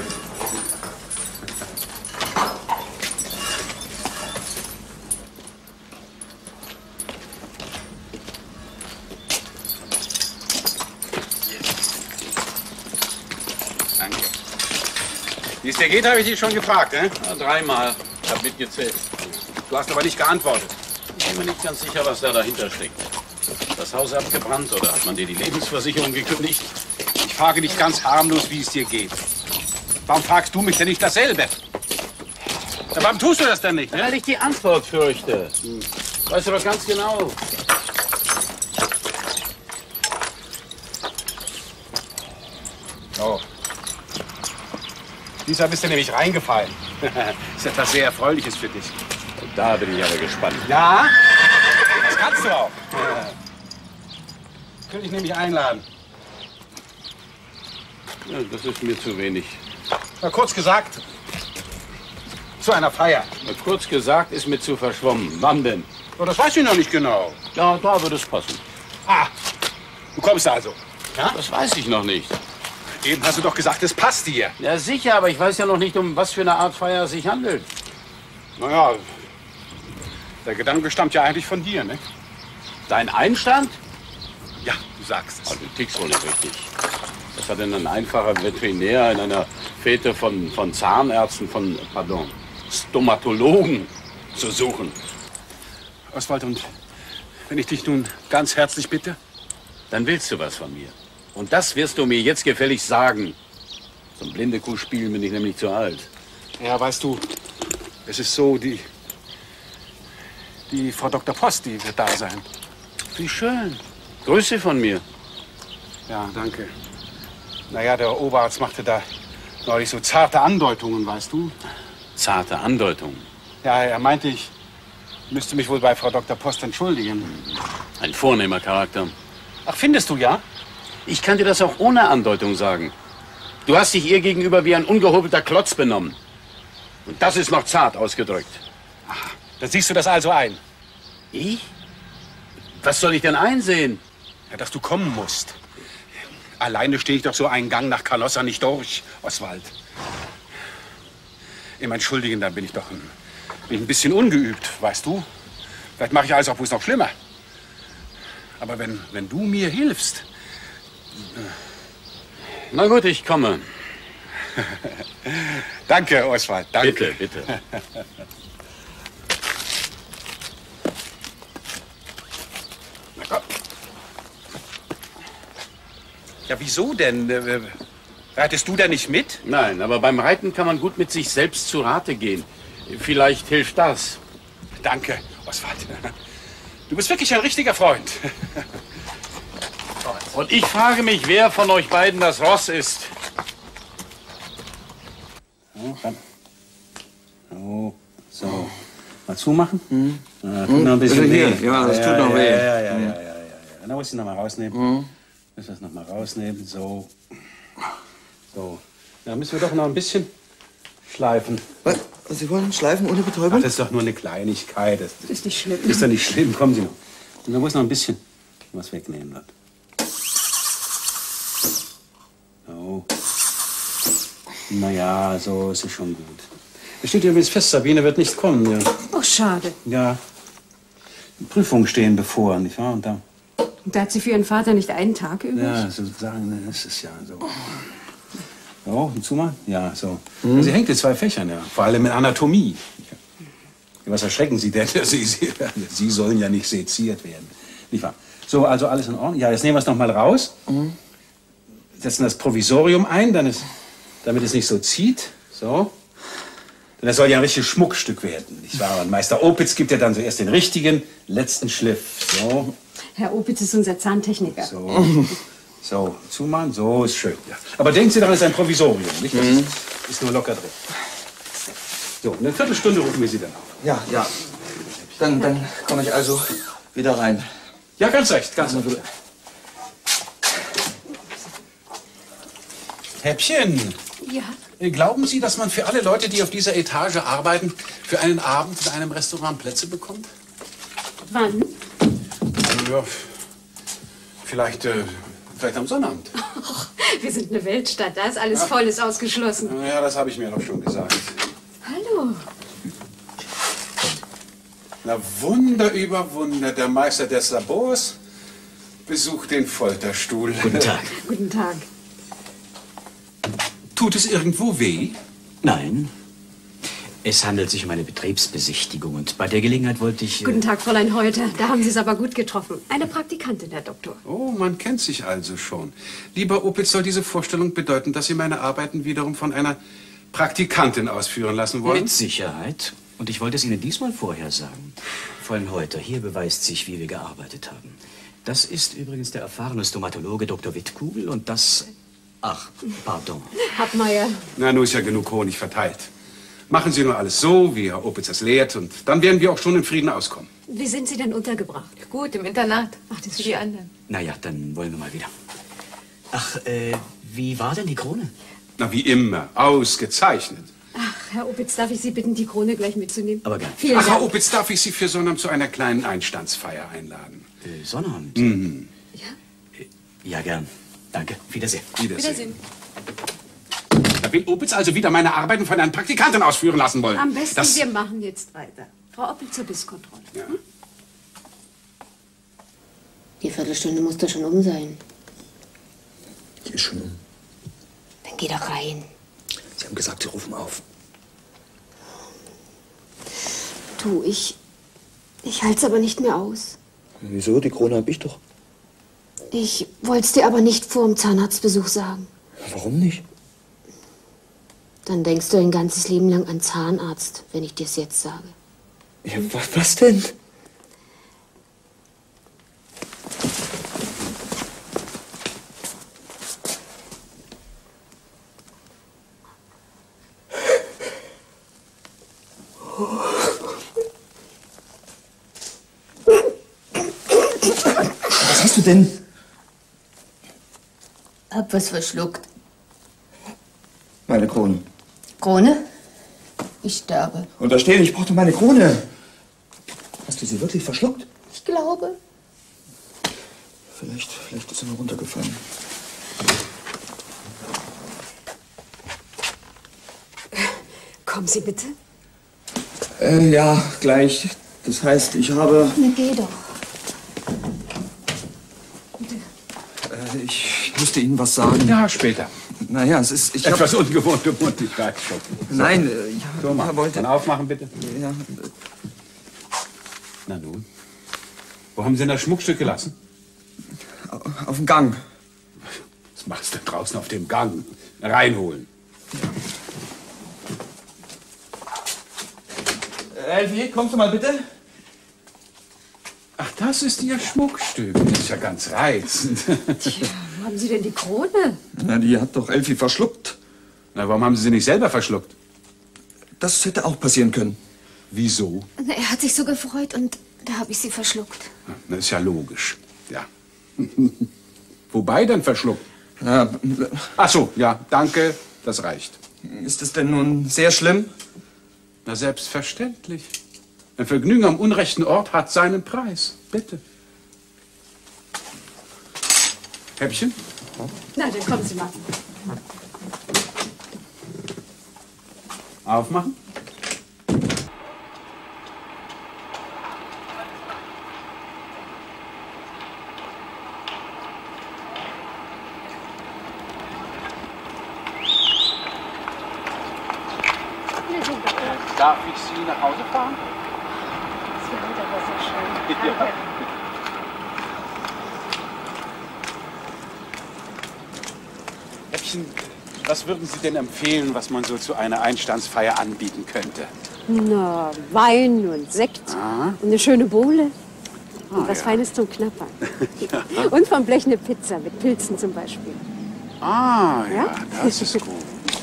Danke. Wie es dir geht, habe ich dich schon gefragt, ne? Ja, 3-mal. Ich habe mitgezählt. Du hast aber nicht geantwortet. Ich bin mir nicht ganz sicher, was da dahinter steckt. Das Haus abgebrannt oder hat man dir die Lebensversicherung gekündigt? Ich frage dich ganz harmlos, wie es dir geht. Warum fragst du mich denn nicht dasselbe? Ja, warum tust du das denn nicht? Ne? Weil ich die Antwort fürchte. Weißt du was ganz genau? Oh. Dieser bist du nämlich reingefallen. Ist etwas sehr Erfreuliches für dich. Und da bin ich aber gespannt. Ja? Das kannst du auch. Ich will dich nämlich einladen. Ja, das ist mir zu wenig. Na, kurz gesagt, zu einer Feier. Na, kurz gesagt ist mir zu verschwommen. Wann denn? Oh, das weiß ich noch nicht genau. Ja, da würde es passen. Ah, du kommst also. Ja? Das weiß ich noch nicht. Eben hast du doch gesagt, es passt dir. Ja, sicher, aber ich weiß ja noch nicht, um was für eine Art Feier es sich handelt. Naja, der Gedanke stammt ja eigentlich von dir, ne? Dein Einstand? Ja, du sagst es. Also, du tickst wohl nicht richtig. Was hat denn ein einfacher Veterinär in einer Fete von Zahnärzten, pardon, Stomatologen zu suchen? Oswald, und wenn ich dich nun ganz herzlich bitte? Dann willst du was von mir. Und das wirst du mir jetzt gefälligst sagen. Zum blinde Kuh spielen bin ich nämlich zu alt. Ja, weißt du, es ist so, die Frau Dr. Post, die wird da sein. Wie schön. Grüße von mir. Ja, danke. Naja, der Oberarzt machte da neulich so zarte Andeutungen, weißt du? Zarte Andeutungen? Ja, er meinte, ich müsste mich wohl bei Frau Dr. Post entschuldigen. Ein vornehmer Charakter. Ach, findest du, ja? Ich kann dir das auch ohne Andeutung sagen. Du hast dich ihr gegenüber wie ein ungehobelter Klotz benommen. Und das ist noch zart ausgedrückt. Aha, dann siehst du das also ein. Ich? Was soll ich denn einsehen? Ja, dass du kommen musst. Alleine stehe ich doch so einen Gang nach Canossa nicht durch, Oswald. Im Entschuldigen, da bin ich ein bisschen ungeübt, weißt du? Vielleicht mache ich alles auch bloß noch schlimmer. Aber wenn du mir hilfst... Na gut, ich komme. Danke, Oswald, danke. Bitte, bitte. Na komm. Ja, wieso denn? Reitest du denn nicht mit? Nein, aber beim Reiten kann man gut mit sich selbst zu Rate gehen. Vielleicht hilft das. Danke, Oswald. Du bist wirklich ein richtiger Freund. Und ich frage mich, wer von euch beiden das Ross ist. Oh, so. Mal zumachen? Tut noch ein bisschen weh. Ja, das tut noch weh. Ja. Dann muss ich noch mal rausnehmen. Müssen wir das noch mal rausnehmen. So. Da müssen wir doch noch ein bisschen schleifen. Was? Sie wollen schleifen ohne Betäubung? Ach, das ist doch nur eine Kleinigkeit. Das Ist nicht schlimm. ist doch nicht schlimm. Kommen Sie noch. Und da muss noch ein bisschen was wegnehmen. Wird. So. Naja, so ist es schon gut. Es steht übrigens fest, Sabine wird nicht kommen. Ja. Oh, schade. Ja. Die Prüfungen stehen bevor, nicht wahr? Und da hat sie für ihren Vater nicht einen Tag übrig? ja, sozusagen, das ist ja so. So, und zu mal? Ja, so. Mhm. Sie hängt in 2 Fächern, ja. Vor allem in Anatomie. Was erschrecken Sie denn? Sie sollen ja nicht seziert werden. Nicht wahr? So, also alles in Ordnung. Ja, jetzt nehmen wir es noch mal raus. Setzen das Provisorium ein, damit es nicht so zieht. So. Denn das soll ja ein richtiges Schmuckstück werden, nicht wahr? Und Meister Opitz gibt ja dann zuerst den richtigen, letzten Schliff. So. Herr Opitz ist unser Zahntechniker. So, zumachen, so ist schön. Ja. Aber denken Sie daran, es ist ein Provisorium, nicht? Das ist nur locker drin. So, in einer Viertelstunde rufen wir Sie dann auf. Ja. Dann komme ich also wieder rein. Ja, ganz recht, ganz recht. Häppchen. Ja. Glauben Sie, dass man für alle Leute, die auf dieser Etage arbeiten, für einen Abend in einem Restaurant Plätze bekommt? Wann? Ja, vielleicht am Sonnabend. Och, wir sind eine Weltstadt, da ist alles voll, ist ausgeschlossen. Ja, das habe ich mir doch schon gesagt. Hallo. Na, Wunder über Wunder, der Meister des Labors besucht den Folterstuhl. Guten Tag. Guten Tag. Tut es irgendwo weh? Nein. Es handelt sich um eine Betriebsbesichtigung und bei der Gelegenheit wollte ich... Guten Tag, Fräulein Heuter. Da haben Sie es aber gut getroffen. Eine Praktikantin, Herr Doktor. Oh, man kennt sich also schon. Lieber Opitz, soll diese Vorstellung bedeuten, dass Sie meine Arbeiten wiederum von einer Praktikantin ausführen lassen wollen? Mit Sicherheit. Und ich wollte es Ihnen diesmal vorher sagen. Fräulein Heuter, hier beweist sich, wie wir gearbeitet haben. Das ist übrigens der erfahrene Stomatologe Dr. Wittkugel und das... Ach, pardon. Happmeier. Na, nun ist ja genug Honig verteilt. Machen Sie nur alles so, wie Herr Opitz es lehrt, und dann werden wir auch schon in Frieden auskommen. Wie sind Sie denn untergebracht? Gut, im Internat. Ach, das ist wie die anderen. Na ja, dann wollen wir mal wieder. Ach, wie war denn die Krone? Na, wie immer. Ausgezeichnet. Ach, Herr Opitz, darf ich Sie bitten, die Krone gleich mitzunehmen? Aber gern. Vielen Ach, Herr Dank. Opitz, darf ich Sie für Sonnabend zu einer kleinen Einstandsfeier einladen? Sonnabend? Mhm. Ja, gern. Danke. Wiedersehen. Wiedersehen. Da will Opitz also wieder meine Arbeiten von einer Praktikantin ausführen lassen wollen. Am besten, Das- wir machen jetzt weiter. Frau Opitz zur Bisskontrolle. Ja. Die Viertelstunde muss doch schon um sein. Die ist schon um. Dann geh doch rein. Sie haben gesagt, Sie rufen auf. Du, ich halte es aber nicht mehr aus. Wieso? Die Krone habe ich doch. Ich wollte es dir aber nicht vor dem Zahnarztbesuch sagen. Warum nicht? Dann denkst du ein ganzes Leben lang an Zahnarzt, wenn ich dir es jetzt sage. Ja, was denn? Was hast du denn? Hab was verschluckt. Meine Krone. Krone? Ich sterbe. Unterstehen, ich brauchte meine Krone. Hast du sie wirklich verschluckt? Ich glaube. Vielleicht ist sie nur runtergefallen. Kommen Sie bitte. Ja, gleich. Das heißt, ich habe... Na, geh doch. Ich müsste Ihnen was sagen. Ja, später. Naja, es ist... Etwas ungewohnte Mundigkeit schon. Nein, ja, so, mal. Dann aufmachen, bitte. Ja. Na nun. Wo haben Sie denn das Schmuckstück gelassen? Auf dem Gang. Was machst du denn draußen auf dem Gang? Reinholen. Elfie, kommst du mal bitte? Ach, das ist Ihr Schmuckstück. Das ist ja ganz reizend. Tja, wo haben Sie denn die Krone? Na, die hat doch Elfie verschluckt. Na, warum haben Sie sie nicht selber verschluckt? Das hätte auch passieren können. Wieso? Na, er hat sich so gefreut und da habe ich sie verschluckt. Das ist ja logisch. Ja. Wobei denn verschluckt? Ja, Ach so, ja, danke, das reicht. ist es denn nun sehr schlimm? Na, selbstverständlich. Ein Vergnügen am unrechten Ort hat seinen Preis. Bitte. Häppchen? Na, dann kommen Sie mal. Aufmachen? Darf ich Sie nach Hause fahren? Sie haben aber so schön. Ja. Danke. Häppchen, was würden Sie denn empfehlen, was man so zu einer Einstandsfeier anbieten könnte? Na, Wein und Sekt Ah. und eine schöne Bowle. Und Ah, was ja. Feines zum Knappern. Ja. Und vom Blech eine Pizza mit Pilzen zum Beispiel. Ah, ja, Ja? das ist gut.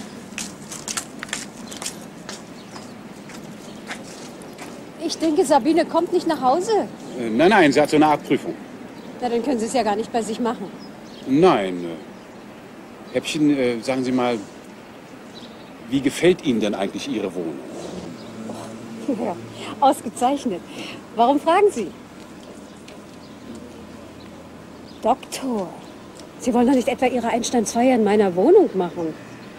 Ich denke, Sabine kommt nicht nach Hause. Nein, nein, sie hat so eine Art Prüfung. Na, dann können Sie es ja gar nicht bei sich machen. Nein. Häppchen, sagen Sie mal, wie gefällt Ihnen denn eigentlich Ihre Wohnung? Ja, ausgezeichnet. Warum fragen Sie? Doktor, Sie wollen doch nicht etwa Ihre Einstandsfeier in meiner Wohnung machen?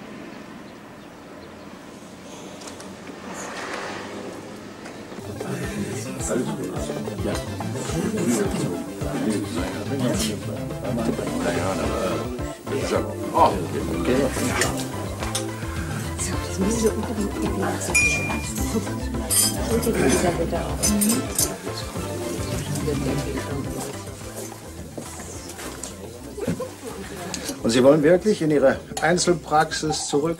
Ja. Oh. Das müssen Sie unbedingt probieren. Und die Pizza bitte auch. Und Sie wollen wirklich in Ihre Einzelpraxis zurück?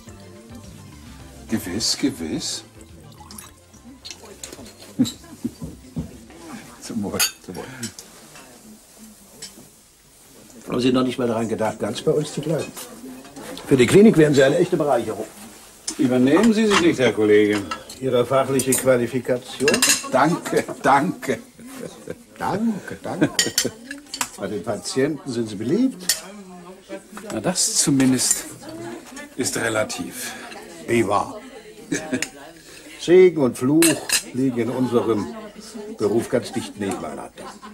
Gewiss, gewiss. Zum Wohl, zum Wohl. Haben Sie noch nicht mal daran gedacht, ganz bei uns zu bleiben? Für die Klinik wären Sie eine echte Bereicherung. Übernehmen Sie sich nicht, Herr Kollege. Ihre fachliche Qualifikation? Danke, danke. Danke, danke. Bei den Patienten sind Sie beliebt? Na, das zumindest ist relativ. Wie wahr? Segen und Fluch liegen in unserem Beruf ganz dicht nebeneinander.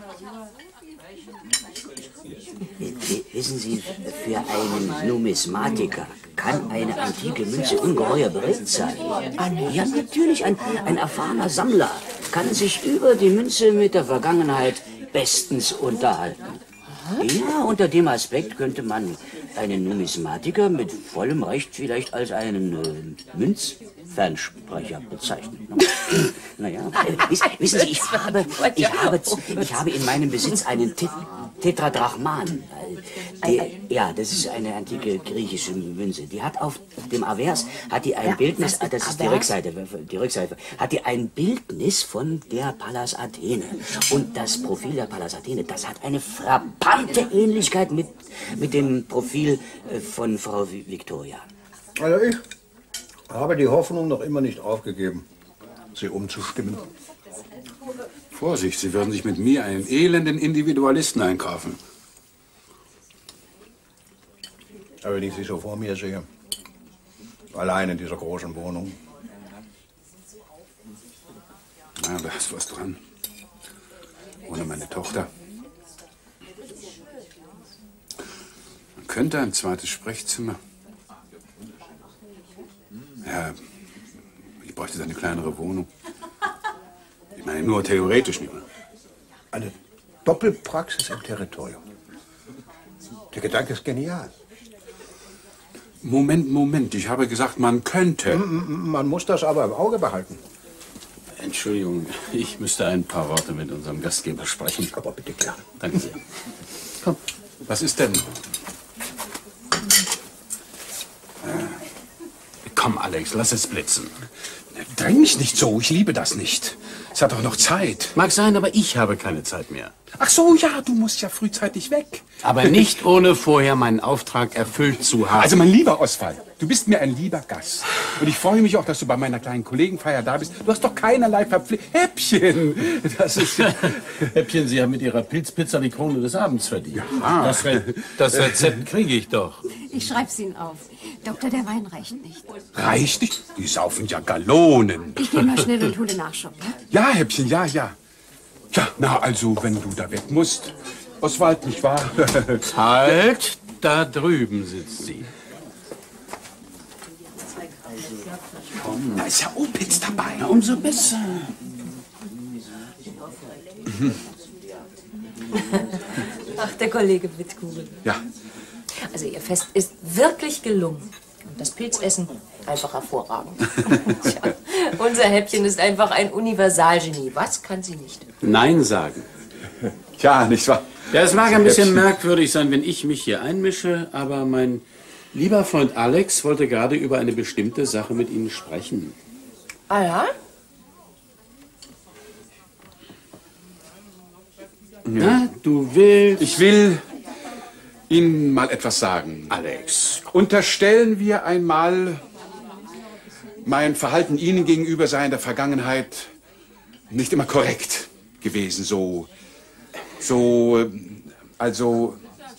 Wissen Sie, für einen Numismatiker kann eine antike Münze ungeheuer beredt sein. Ja, natürlich, ein erfahrener Sammler kann sich über die Münze mit der Vergangenheit bestens unterhalten. Ja, unter dem Aspekt könnte man einen Numismatiker mit vollem Recht vielleicht als einen Münzfernsprecher bezeichnen. Naja, wissen Sie, ich habe in meinem Besitz einen Tetradrachman. Ja, das ist eine antike griechische Münze. Die hat auf dem Avers ein Bildnis, das ist die Rückseite, hat die ein Bildnis von der Pallas Athene. Und das Profil der Pallas Athene, das hat eine frappante Ähnlichkeit mit dem Profil von Frau Victoria. Also ich habe die Hoffnung noch immer nicht aufgegeben, sie umzustimmen. Vorsicht, Sie würden sich mit mir einen elenden Individualisten einkaufen. Aber wenn ich Sie so vor mir sehe, allein in dieser großen Wohnung. Na, da hast du was dran. Ohne meine Tochter. Man könnte ein zweites Sprechzimmer. Ja, ich bräuchte eine kleinere Wohnung. Ich meine, nur theoretisch nicht mehr. Eine Doppelpraxis im Territorium. Der Gedanke ist genial. Moment. Ich habe gesagt, man könnte. Man muss das aber im Auge behalten. Entschuldigung, ich müsste ein paar Worte mit unserem Gastgeber sprechen. Aber bitte klar. Danke sehr. Komm, was ist denn? Komm, Alex, lass es blitzen. Dräng mich nicht so, ich liebe das nicht. Es hat doch noch Zeit. Mag sein, aber ich habe keine Zeit mehr. Ach so, ja, du musst ja frühzeitig weg. Aber nicht ohne vorher meinen Auftrag erfüllt zu haben. Also, mein lieber Oswald, du bist mir ein lieber Gast. Und ich freue mich auch, dass du bei meiner kleinen Kollegenfeier da bist. Du hast doch keinerlei Verpflichtung. Häppchen! Das ist Häppchen, Sie haben mit Ihrer Pilzpizza die Krone des Abends verdient. Ja. Das Rezept kriege ich doch. Ich schreib's Ihnen auf. Doktor, der Wein reicht nicht. Reicht nicht? Die saufen ja Gallonen. Ich gehe mal schnell und hole Nachschub, ja? Ja, Häppchen, ja. Ja, na, also, wenn du da weg musst. Oswald, nicht wahr? Halt, da drüben sitzt sie. Komm, da ist ja Opitz dabei. Na, umso besser. Ach, der Kollege Wittkugel. Ja. Also Ihr Fest ist wirklich gelungen. Und das Pilzessen einfach hervorragend. Tja, unser Häppchen ist einfach ein Universalgenie. Was kann sie nicht? Nein sagen. Ja, nicht wahr? Ja, es mag ein bisschen merkwürdig sein, wenn ich mich hier einmische, aber mein lieber Freund Alex wollte gerade über eine bestimmte Sache mit Ihnen sprechen. Ah ja? Na, du willst... Ich will Ihnen mal etwas sagen. Alex. Unterstellen wir einmal, mein Verhalten Ihnen gegenüber sei in der Vergangenheit nicht immer korrekt gewesen. Also...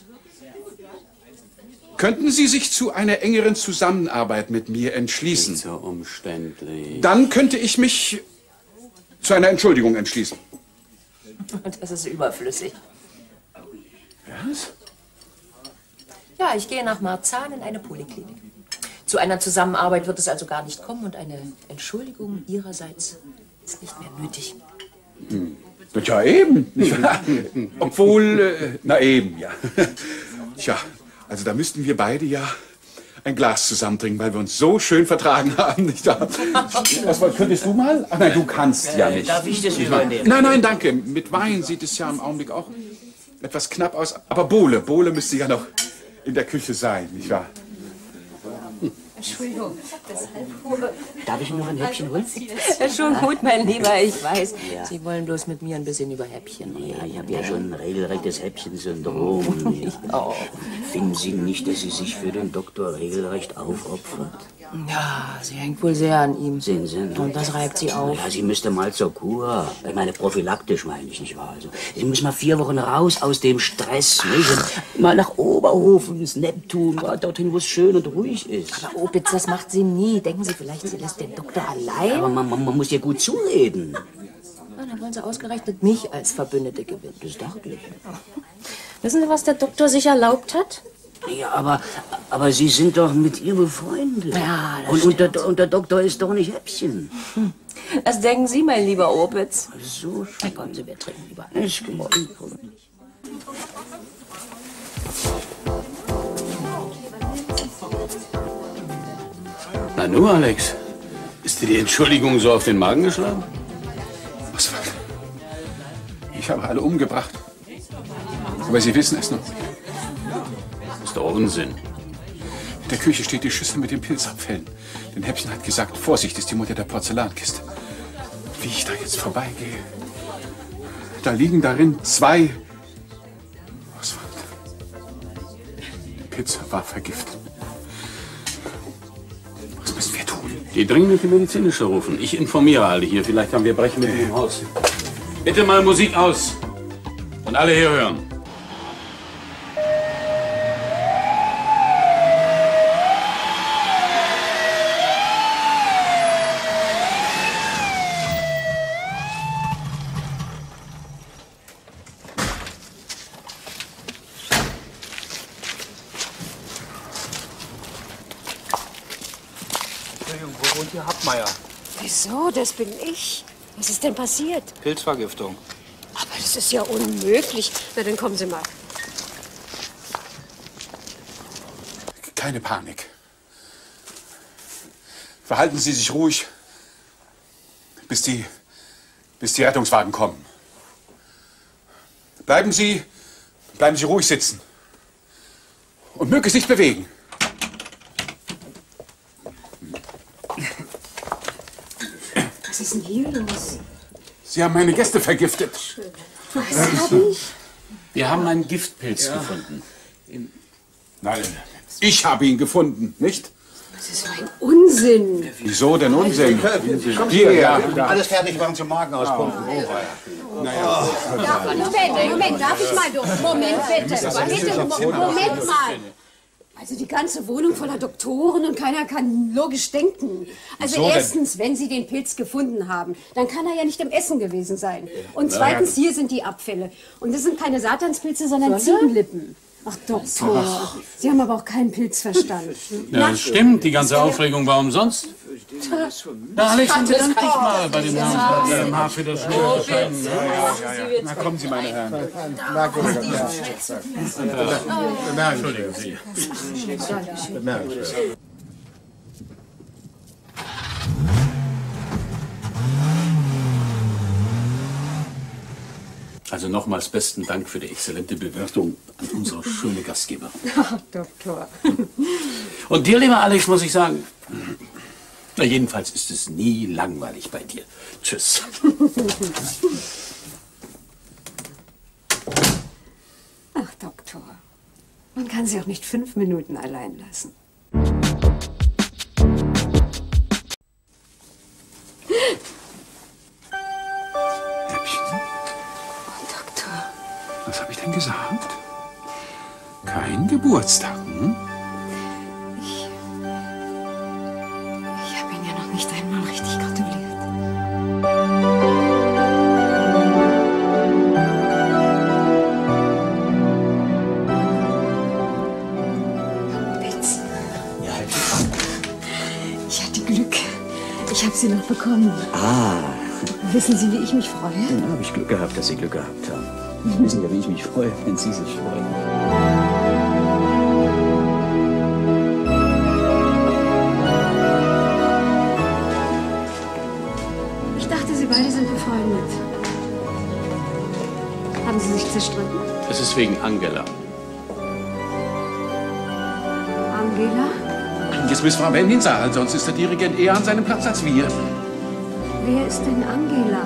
Könnten Sie sich zu einer engeren Zusammenarbeit mit mir entschließen? Nicht so umständlich. Dann könnte ich mich zu einer Entschuldigung entschließen. Das ist überflüssig. Was? Ja, ich gehe nach Marzahn in eine Poliklinik. Zu einer Zusammenarbeit wird es also gar nicht kommen und eine Entschuldigung Ihrerseits ist nicht mehr nötig. Ja, eben. Obwohl, na eben, ja. Tja, also da müssten wir beide ja ein Glas zusammen trinken, weil wir uns so schön vertragen haben, nicht wahr? Was könntest du mal? Ach nein, du kannst ja nicht. Darf ich das übernehmen? Nein, danke. Mit Wein sieht es ja im Augenblick auch etwas knapp aus. Aber Bohle müsste ja noch in der Küche sein, nicht wahr? Entschuldigung, Darf ich noch ein Häppchen holen? Schon gut, mein Lieber, ich weiß. Ja. Sie wollen bloß mit mir ein bisschen über Häppchen reden. Ja, ich habe ja schon ein regelrechtes Häppchen-Syndrom. Oh. Finden Sie nicht, dass sie sich für den Doktor regelrecht aufopfert? Ja, sie hängt wohl sehr an ihm. Sehen Sie? Und das reibt sie auf. Ja, sie müsste mal zur Kur. Ich meine, prophylaktisch meine ich, nicht wahr? Also, sie muss mal 4 Wochen raus aus dem Stress. Mal nach Oberhofen, ins Neptun, mal dorthin, wo es schön und ruhig ist. Aber Opitz, das macht sie nie. Denken Sie vielleicht, sie lässt den Doktor allein? Aber man muss ihr gut zureden. Ja, dann wollen sie ausgerechnet mich als Verbündete gewinnen. Das dachte ich. Wissen Sie, was der Doktor sich erlaubt hat? Ja, aber Sie sind doch mit ihr befreundet. Ja, das und der Doktor ist doch nicht Häppchen. Das denken Sie, mein lieber Opitz. So, kommen Sie, wir trinken lieber nicht. Nanu, Alex, ist dir die Entschuldigung so auf den Magen geschlagen? Oswald, ich habe alle umgebracht. Aber Sie wissen es noch. Das ist doch Unsinn. In der Küche steht die Schüssel mit den Pilzabfällen. Denn Häppchen hat gesagt, Vorsicht ist die Mutter der Porzellankiste. Wie ich da jetzt vorbeigehe. Da liegen darin 2... Oswald. Die Pizza war vergiftet. Was müssen wir tun? Die dringende medizinische rufen. Ich informiere alle hier. Vielleicht haben wir Brechen mit im Haus. Bitte mal Musik aus. Und alle hier hören. Wo wohnt hier Happmeier? Wieso? Das bin ich. Was ist denn passiert? Pilzvergiftung. Aber das ist ja unmöglich. Na, dann kommen Sie mal. Keine Panik. Verhalten Sie sich ruhig, bis die Rettungswagen kommen. Bleiben Sie ruhig sitzen. Und möglichst nicht bewegen. Was ist denn hier los? Sie haben meine Gäste vergiftet. Was habe ich? Wir haben einen Giftpilz gefunden. Nein, ich habe ihn gefunden, nicht? Das ist so ein Unsinn. Wieso denn Unsinn? Hier, ja. Alles fertig, waren zum Magenauskunft. Moment, darf ich mal durch? Moment, bitte. Moment mal. Also die ganze Wohnung voller Doktoren und keiner kann logisch denken. Also Wieso denn? erstens, wenn Sie den Pilz gefunden haben, dann kann er ja nicht im Essen gewesen sein. Und zweitens, hier sind die Abfälle. Und das sind keine Satanspilze, sondern Ziegenlippen. Ach Doktor, Sie haben aber auch keinen Pilzverstand. Ja, das stimmt. Die ganze Aufregung war umsonst. Na, Alex, bedank dich mal bei dem Herrn für das Schnurrschein. Na, kommen Sie, meine Herren. Entschuldigen Sie. Also nochmals besten Dank für die exzellente Bewirtung an unsere schöne Gastgeberin. Ach, Doktor. Und dir, lieber Alex, muss ich sagen, na jedenfalls ist es nie langweilig bei dir. Tschüss. Ach, Doktor. Man kann Sie auch nicht 5 Minuten allein lassen. Häppchen? Doktor. Was habe ich denn gesagt? Kein Geburtstag, hm? Ich habe Ihnen ja noch nicht einmal richtig gratuliert. Pilz. Ja, Ich hatte Glück. Ich habe sie noch bekommen. Ah, Wissen Sie, wie ich mich freue? dann habe ich Glück gehabt, dass Sie Glück gehabt haben. Sie wissen ja, wie ich mich freue, wenn Sie sich freuen. Ich dachte, Sie beide sind befreundet. Haben Sie sich zerstritten? Es ist wegen Angela. Angela? Jetzt müssen wir aber in den Saal, sonst ist der Dirigent eher an seinem Platz als wir. Wer ist denn Angela?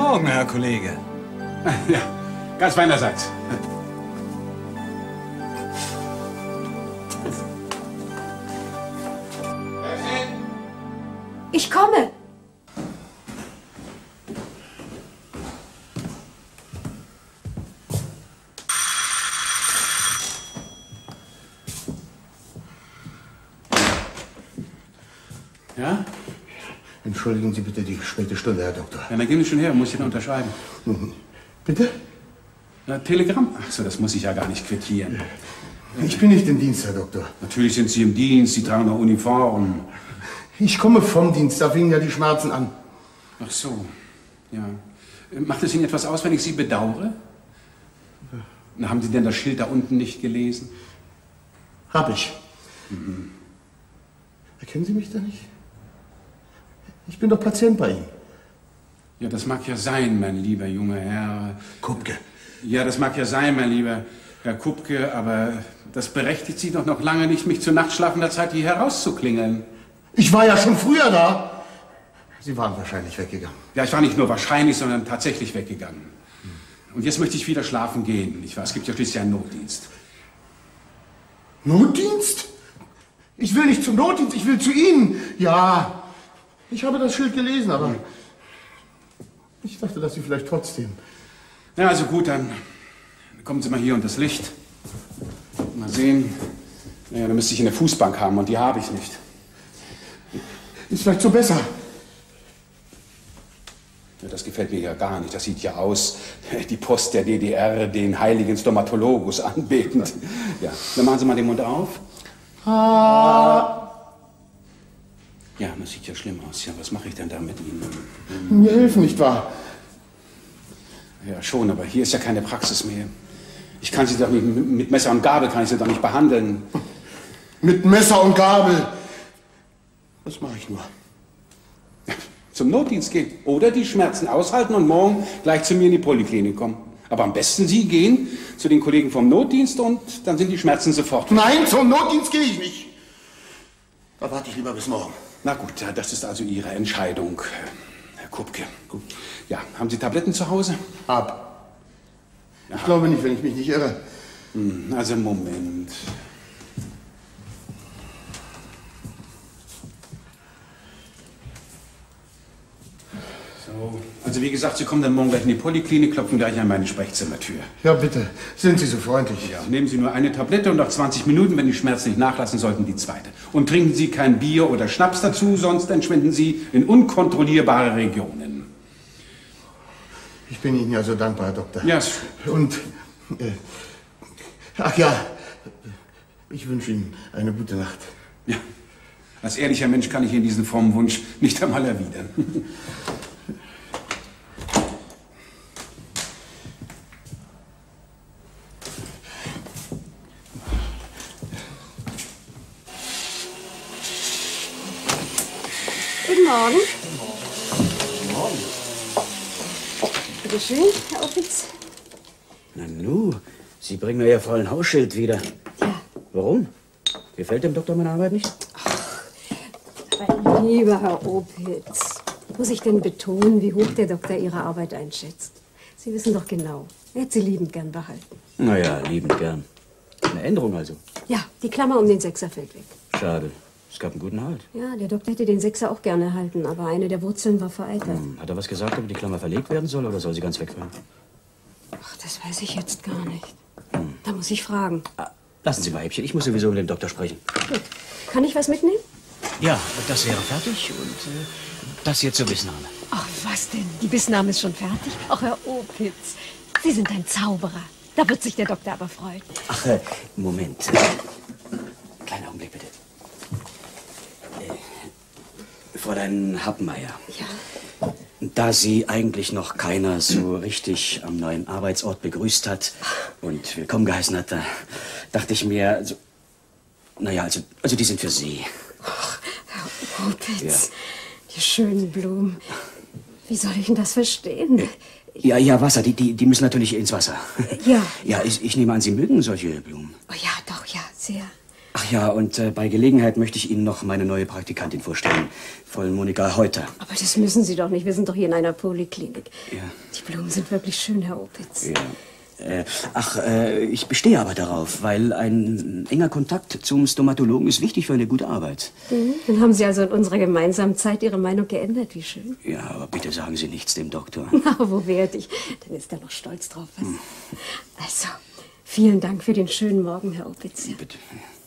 Morgen, Herr Kollege. Ja, ganz meinerseits. Ich komme. Ja? Entschuldigen Sie bitte die späte Stunde, Herr Doktor. Ja, dann gehen Sie schon her, muss ich dann unterschreiben. Bitte? Na, Telegramm? Ach so, das muss ich ja gar nicht quittieren. Ich bin nicht im Dienst, Herr Doktor. Natürlich sind Sie im Dienst, Sie tragen noch Uniform. Ich komme vom Dienst, da fingen ja die Schmerzen an. Ach so, ja. Macht es Ihnen etwas aus, wenn ich Sie bedauere? Na, haben Sie denn das Schild da unten nicht gelesen? Hab ich. Erkennen Sie mich da nicht? Ich bin doch Patient bei Ihnen. Ja, das mag ja sein, mein lieber junger Herr. Kupke. Ja, das mag ja sein, mein lieber Herr Kupke, aber das berechtigt Sie doch noch lange nicht, mich zu nachtschlafender Zeit hier herauszuklingeln. Ich war ja schon früher da. Sie waren wahrscheinlich weggegangen. Ja, ich war nicht nur wahrscheinlich, sondern tatsächlich weggegangen. Und jetzt möchte ich wieder schlafen gehen, nicht wahr? Es gibt ja schließlich einen Notdienst. Notdienst? Ich will nicht zum Notdienst, ich will zu Ihnen. Ja, ich habe das Schild gelesen, aber ich dachte, dass Sie vielleicht trotzdem... Ja, also gut, dann kommen Sie mal hier unter das Licht. Mal sehen. Naja, dann müsste ich eine Fußbank haben und die habe ich nicht. Ist vielleicht so besser. Ja, das gefällt mir ja gar nicht. Das sieht ja aus, die Post der DDR, den heiligen Stomatologus anbetend. Ja, dann machen Sie mal den Mund auf. Ja, das sieht ja schlimm aus. Ja, was mache ich denn da mit Ihnen? Mir helfen, nicht wahr? Ja, schon, aber hier ist ja keine Praxis mehr. Ich kann Sie doch nicht, mit Messer und Gabel kann ich Sie doch nicht behandeln. Mit Messer und Gabel? Was mache ich nur? Zum Notdienst gehen. Oder die Schmerzen aushalten und morgen gleich zu mir in die Poliklinik kommen. Aber am besten Sie gehen zu den Kollegen vom Notdienst und dann sind die Schmerzen sofort weg. Nein, zum Notdienst gehe ich nicht. Da warte ich lieber bis morgen. Na gut, das ist also Ihre Entscheidung, Herr Kupke. Gut. Ja, haben Sie Tabletten zu Hause? Hab. Ich glaube nicht, wenn ich mich nicht irre. Also Moment. So. Also wie gesagt, Sie kommen dann morgen gleich in die Poliklinik, klopfen gleich an meine Sprechzimmertür. Ja, bitte. Sind Sie so freundlich. Ja, nehmen Sie nur eine Tablette und nach 20 Minuten, wenn die Schmerzen nicht nachlassen sollten, die zweite. Und trinken Sie kein Bier oder Schnaps dazu, sonst entschwinden Sie in unkontrollierbare Regionen. Ich bin Ihnen ja so dankbar, Herr Doktor. Ja. Und, ach ja, ich wünsche Ihnen eine gute Nacht. Ja, als ehrlicher Mensch kann ich Ihnen diesen frommen Wunsch nicht einmal erwidern. Guten Morgen. Guten Morgen. Bitte schön, Herr Opitz. Nanu, Sie bringen mir Ihr vollen Hausschild wieder. Ja. Warum? Gefällt dem Doktor meine Arbeit nicht? Mein lieber Herr Opitz, muss ich denn betonen, wie hoch der Doktor Ihre Arbeit einschätzt? Sie wissen doch genau, er hätte Sie liebend gern behalten. Naja, liebend gern. Eine Änderung also. Ja, die Klammer um den Sechser fällt weg. Schade. Es gab einen guten Halt. Ja, der Doktor hätte den Sechser auch gerne erhalten, aber eine der Wurzeln war vereitert. Hat er was gesagt, ob die Klammer verlegt werden soll oder soll sie ganz wegfallen? Ach, das weiß ich jetzt gar nicht. Da muss ich fragen. Lassen Sie mal, Häppchen. Ich muss sowieso mit dem Doktor sprechen. Gut. Kann ich was mitnehmen? Ja, das wäre fertig und das hier zur Bissnahme. Ach, was denn? Die Bissnahme ist schon fertig? Ach, Herr Opitz, Sie sind ein Zauberer. Da wird sich der Doktor aber freuen. Ach, Moment. Kleiner Augenblick, bitte. Fräulein Happenmeier. Ja? Da Sie eigentlich noch keiner so richtig am neuen Arbeitsort begrüßt hat und willkommen geheißen hat, da dachte ich mir, also, naja, also die sind für Sie. Ach, Herr Opitz, Ja. die schönen Blumen. Wie soll ich denn das verstehen? Ja, Wasser, die müssen natürlich ins Wasser. Ja. Ja, ich nehme an, Sie mögen solche Blumen. Oh ja, doch, ja, sehr. Ach ja, und bei Gelegenheit möchte ich Ihnen noch meine neue Praktikantin vorstellen. Fräulein Monika Heuter. Aber das müssen Sie doch nicht. Wir sind doch hier in einer Poliklinik. Ja. Die Blumen sind wirklich schön, Herr Opitz. Ja. Ich bestehe aber darauf, weil ein enger Kontakt zum Stomatologen ist wichtig für eine gute Arbeit. Dann haben Sie also in unserer gemeinsamen Zeit Ihre Meinung geändert. Wie schön. Ja, aber bitte sagen Sie nichts dem Doktor. Na, wo werd ich? Dann ist er noch stolz drauf. Was? Also, vielen Dank für den schönen Morgen, Herr Opitz. Ja. Bitte.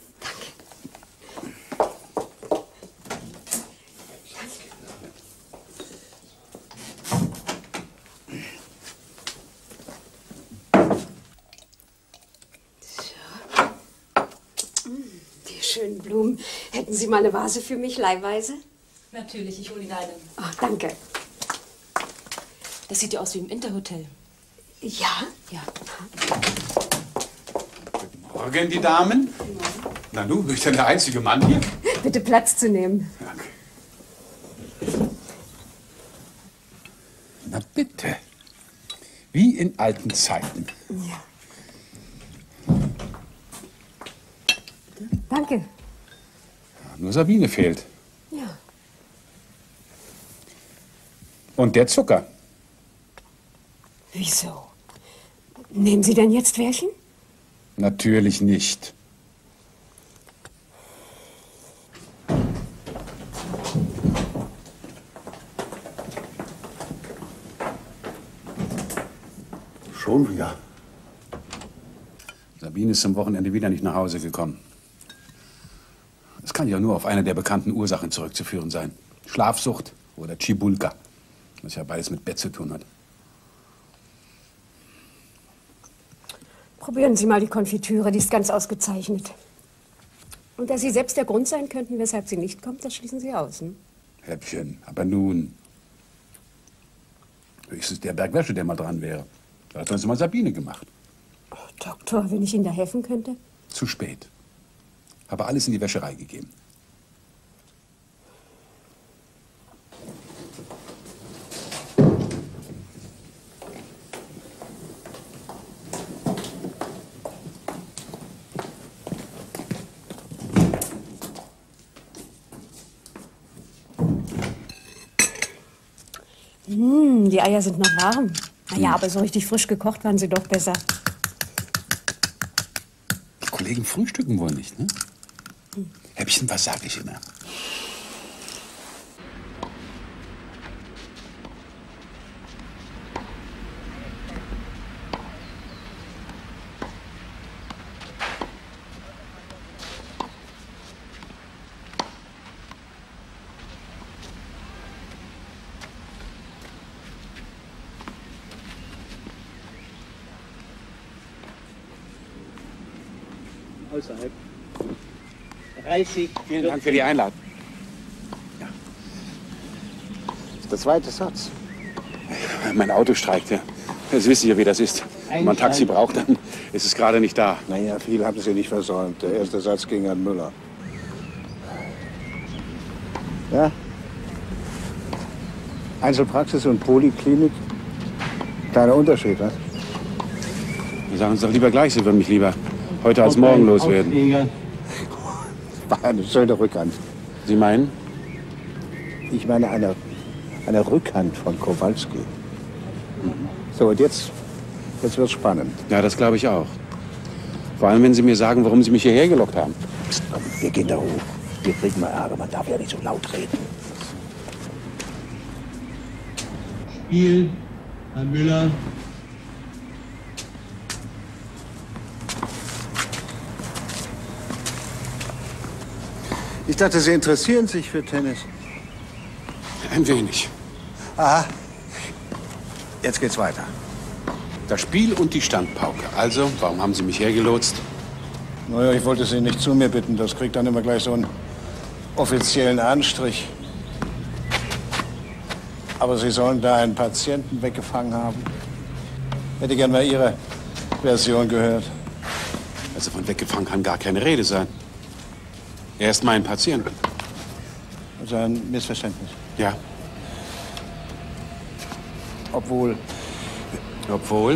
Schönen Blumen. Hätten Sie mal eine Vase für mich, leihweise? Natürlich, ich hole Ihnen eine. Oh, danke. Das sieht ja aus wie im Interhotel. Ja? Ja. Morgen, die Damen. Na du, bin ich denn der einzige Mann hier? Bitte Platz zu nehmen. Danke. Na bitte. Wie in alten Zeiten. Ja. Danke. Nur Sabine fehlt. Ja. Und der Zucker. Wieso? Nehmen Sie denn jetzt welchen? Natürlich nicht. Schon wieder. Sabine ist am Wochenende wieder nicht nach Hause gekommen. Es kann ja nur auf eine der bekannten Ursachen zurückzuführen sein. Schlafsucht oder Chibulka, was ja beides mit Bett zu tun hat. Probieren Sie mal die Konfitüre, die ist ganz ausgezeichnet. Und dass Sie selbst der Grund sein könnten, weshalb sie nicht kommt, das schließen Sie aus, hm? Häppchen, aber nun. Höchstens der Berg Wäsche, der mal dran wäre. Da hat uns mal Sabine gemacht. Oh, Doktor, wenn ich Ihnen da helfen könnte? Zu spät. Habe alles in die Wäscherei gegeben. Die Eier sind noch warm. Naja, aber so richtig frisch gekocht waren sie doch besser. Die Kollegen frühstücken wohl nicht, ne? Häppchen, was sage ich immer? Außerhalb. 30. Vielen Dank für die Einladung. Ja. Das ist der zweite Satz. Mein Auto streikt, ja. Jetzt wisst ihr, wie das ist. Wenn man ein Taxi braucht, dann ist es gerade nicht da. Naja, viel haben Sie nicht versäumt. Der erste Satz ging an Müller. Ja? Einzelpraxis und Poliklinik? Kleiner Unterschied, was? Wir sagen uns doch lieber gleich, Sie würden mich lieber heute als morgen loswerden. War eine schöne Rückhand. Sie meinen? Ich meine eine Rückhand von Kowalski. So, und jetzt wird's spannend. Ja, das glaube ich auch. Vor allem, wenn Sie mir sagen, warum Sie mich hierher gelockt haben. Psst, wir gehen da hoch. Wir kriegen mal Ärger, man darf ja nicht so laut reden. Spiel, Herr Müller. Ich dachte, Sie interessieren sich für Tennis. Ein wenig. Aha. Jetzt geht's weiter. Das Spiel und die Standpauke. Also, warum haben Sie mich hergelotst? Naja, ich wollte Sie nicht zu mir bitten. Das kriegt dann immer gleich so einen offiziellen Anstrich. Aber Sie sollen da einen Patienten weggefangen haben. Hätte gern mal Ihre Version gehört. Also von weggefangen kann gar keine Rede sein. Er ist mein Patient. Also ein Missverständnis. Ja. Obwohl?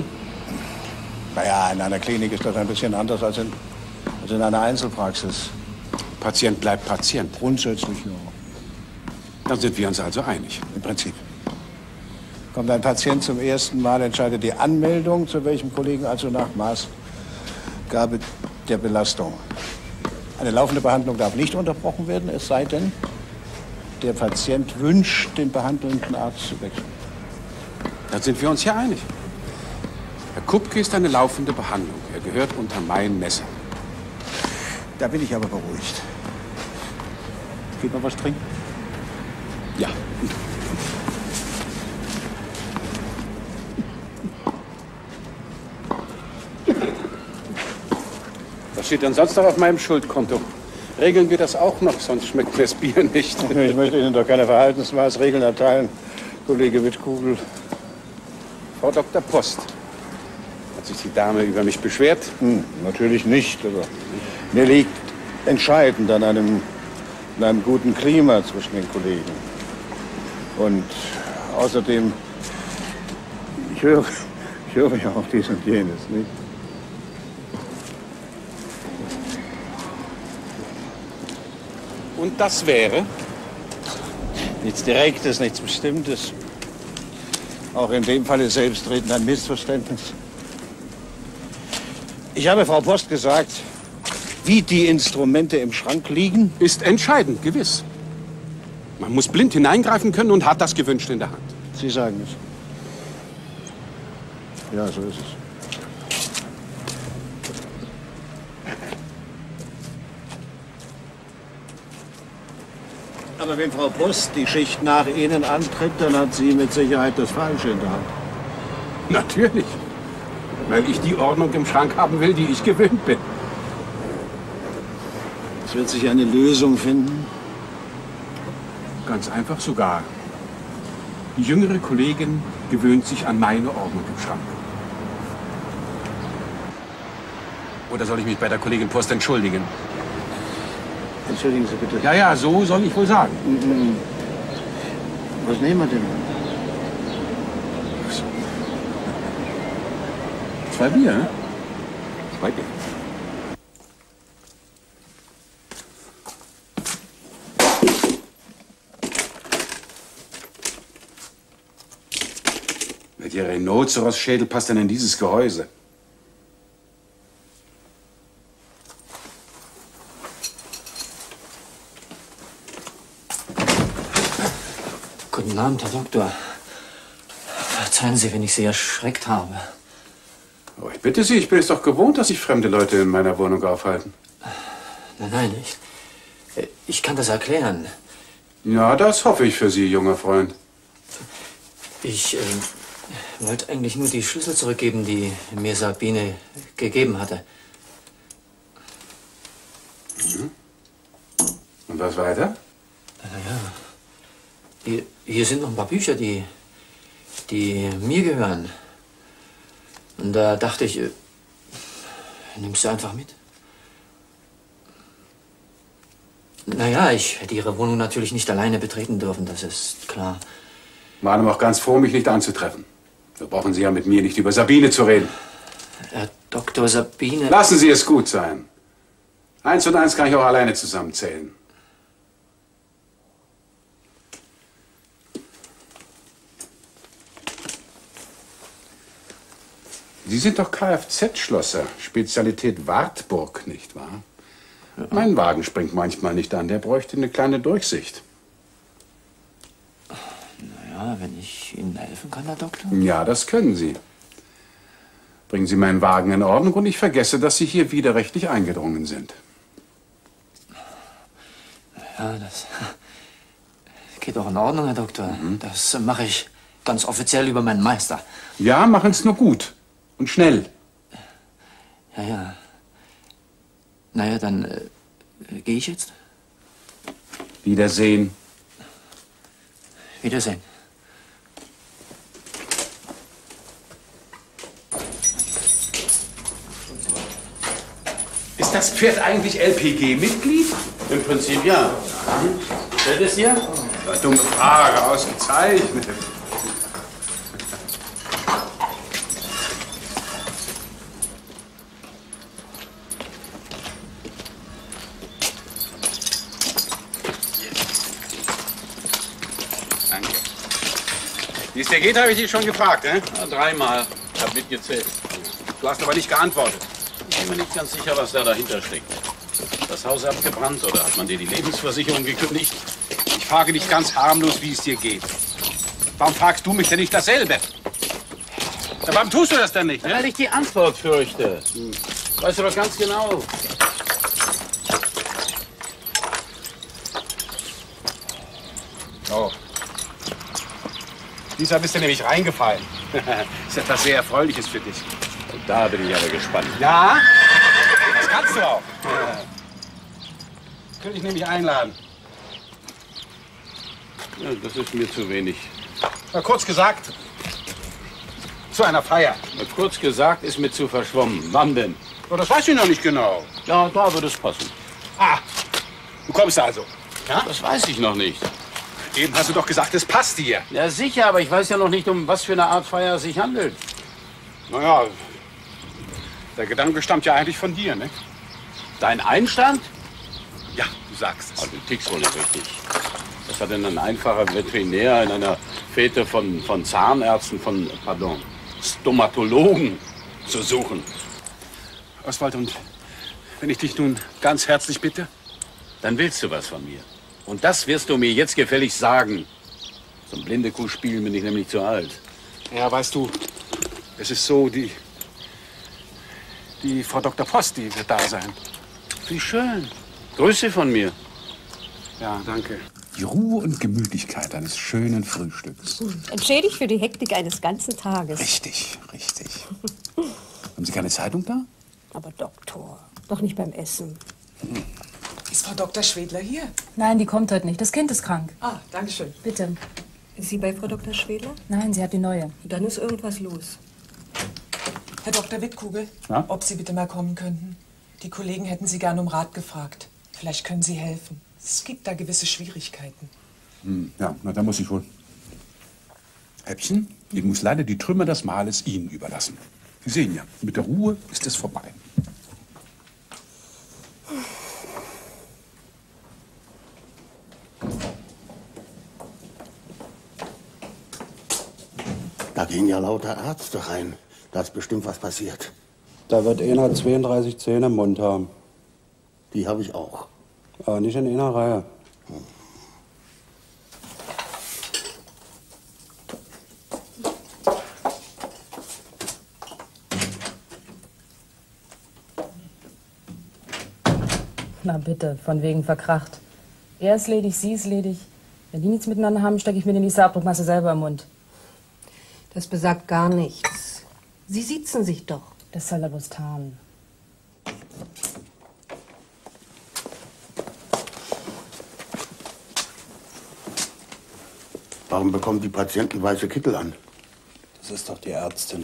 Naja, in einer Klinik ist das ein bisschen anders als in einer Einzelpraxis. Patient bleibt Patient. Grundsätzlich ja. Dann sind wir uns also einig. Im Prinzip. Kommt ein Patient zum ersten Mal, entscheidet die Anmeldung, zu welchem Kollegen also nach Maßgabe der Belastung. Eine laufende Behandlung darf nicht unterbrochen werden, es sei denn, der Patient wünscht, den behandelnden Arzt zu wechseln. Dann sind wir uns ja einig. Herr Kupke ist eine laufende Behandlung. Er gehört unter mein Messer. Da bin ich aber beruhigt. Geht noch was trinken? Ja. Was steht denn sonst noch auf meinem Schuldkonto? Regeln wir das auch noch, sonst schmeckt mir das Bier nicht. Ich möchte Ihnen doch keine Verhaltensmaßregeln erteilen, Kollege Wittkugel. Frau Dr. Post, hat sich die Dame über mich beschwert? Natürlich nicht, aber mir liegt entscheidend an einem guten Klima zwischen den Kollegen. Und außerdem, ich höre ja auch dies und jenes, nicht? Und das wäre? Nichts Direktes, nichts Bestimmtes. Auch in dem Falle selbstredend ein Missverständnis. Ich habe Frau Post gesagt, wie die Instrumente im Schrank liegen. Ist entscheidend, gewiss. Man muss blind hineingreifen können und hat das Gewünschte in der Hand. Sie sagen es. Ja, so ist es. Aber wenn Frau Post die Schicht nach Ihnen antritt, dann hat sie mit Sicherheit das Falsche in der Hand. Natürlich. Weil ich die Ordnung im Schrank haben will, die ich gewöhnt bin. Es wird sich eine Lösung finden. Ganz einfach sogar. Die jüngere Kollegin gewöhnt sich an meine Ordnung im Schrank. Oder soll ich mich bei der Kollegin Post entschuldigen? Entschuldigen Sie bitte. Ja, ja, so soll ich wohl sagen. Was nehmen wir denn? 2 Bier, ne? 2 Bier. Welcher Rhinoceros-Schädel passt denn in dieses Gehäuse? Guten Abend, Herr Doktor. Verzeihen Sie, wenn ich Sie erschreckt habe. Oh, ich bitte Sie, ich bin es doch gewohnt, dass sich fremde Leute in meiner Wohnung aufhalten. Nein, ich kann das erklären. Ja, das hoffe ich für Sie, junger Freund. Ich wollte eigentlich nur die Schlüssel zurückgeben, die mir Sabine gegeben hatte. Mhm. Und was weiter? Naja, hier sind noch ein paar Bücher, die mir gehören. Und da dachte ich, nimmst du einfach mit? Naja, ich hätte Ihre Wohnung natürlich nicht alleine betreten dürfen, das ist klar. War auch ganz froh, mich nicht anzutreffen. So brauchen Sie ja mit mir nicht über Sabine zu reden. Herr Dr. Sabine... Lassen Sie es gut sein. 1 und 1 kann ich auch alleine zusammenzählen. Sie sind doch Kfz-Schlosser, Spezialität Wartburg, nicht wahr? Ja. Mein Wagen springt manchmal nicht an, der bräuchte eine kleine Durchsicht. Naja, wenn ich Ihnen helfen kann, Herr Doktor? Ja, das können Sie. Bringen Sie meinen Wagen in Ordnung und ich vergesse, dass Sie hier widerrechtlich eingedrungen sind. Ja, das geht auch in Ordnung, Herr Doktor. Das mache ich ganz offiziell über meinen Meister. Ja, machen es nur gut. Und schnell. Ja. Naja, dann gehe ich jetzt. Wiedersehen. Wiedersehen. Ist das Pferd eigentlich LPG-Mitglied? Im Prinzip ja. Fällt es dir? Ja, dumme Frage, ausgezeichnet. Wie es dir geht, habe ich dich schon gefragt, ne? Ja, 3-mal. Ich habe mitgezählt. Du hast aber nicht geantwortet. Ich bin mir nicht ganz sicher, was da dahinter steckt. Das Haus abgebrannt oder hat man dir die Lebensversicherung gekündigt? Ich frage dich ganz harmlos, wie es dir geht. Warum fragst du mich denn nicht dasselbe? Ja, warum tust du das denn nicht? Ne? Weil ich die Antwort fürchte. Weißt du doch ganz genau. Oh. Diesmal bist du nämlich reingefallen. Ist etwas sehr Erfreuliches für dich. Und da bin ich aber gespannt. Ja? Das kannst du auch. Ich will dich nämlich einladen. Ja, das ist mir zu wenig. Na, kurz gesagt, zu einer Feier. Na, kurz gesagt ist mir zu verschwommen. Wann denn? Oh, das weiß ich noch nicht genau. Ja, da würde es passen. Ah, du kommst also. Ja? Das weiß ich noch nicht. Eben hast du doch gesagt, es passt dir. Ja, sicher, aber ich weiß ja noch nicht, um was für eine Art Feier es sich handelt. Naja, der Gedanke stammt ja eigentlich von dir, ne? Dein Einstand? Ja, du sagst es. Also, du tickst wohl nicht richtig. Was hat denn ein einfacher Veterinär in einer Fete von Zahnärzten, pardon, Stomatologen zu suchen? Oswald, und wenn ich dich nun ganz herzlich bitte? Dann willst du was von mir. Und das wirst du mir jetzt gefällig sagen. Zum Blindekuh-Spielen bin ich nämlich zu alt. Ja, weißt du, es ist so, die Frau Dr. Post, die wird da sein. Wie schön. Grüße von mir. Ja, danke. Die Ruhe und Gemütlichkeit eines schönen Frühstücks. Entschädigt für die Hektik eines ganzen Tages. Richtig, richtig. Haben Sie keine Zeitung da? Aber Doktor, doch nicht beim Essen. Ist Frau Dr. Schwedler hier? Nein, die kommt heute nicht. Das Kind ist krank. Ah, danke schön. Bitte. Ist sie bei Frau Dr. Schwedler? Nein, sie hat die neue. Dann ist irgendwas los. Herr Dr. Wittkugel, ja? ob Sie bitte mal kommen könnten. Die Kollegen hätten Sie gern um Rat gefragt. Vielleicht können Sie helfen. Es gibt da gewisse Schwierigkeiten. Ja, na, da muss ich wohl. Häppchen, ich muss leider die Trümmer des Mahles Ihnen überlassen. Sie sehen ja, mit der Ruhe ist es vorbei. Da gehen ja lauter Ärzte rein. Da ist bestimmt was passiert. Da wird einer 32 Zähne im Mund haben. Die habe ich auch. Aber nicht in einer Reihe. Na bitte, von wegen verkracht. Er ist ledig, sie ist ledig. Wenn die nichts miteinander haben, stecke ich mir die nächste Abdruckmasse selber im Mund. Das besagt gar nichts. Sie siezen sich doch. Das soll er bloß tarnen. Warum bekommen die Patienten weiße Kittel an? Das ist doch die Ärztin.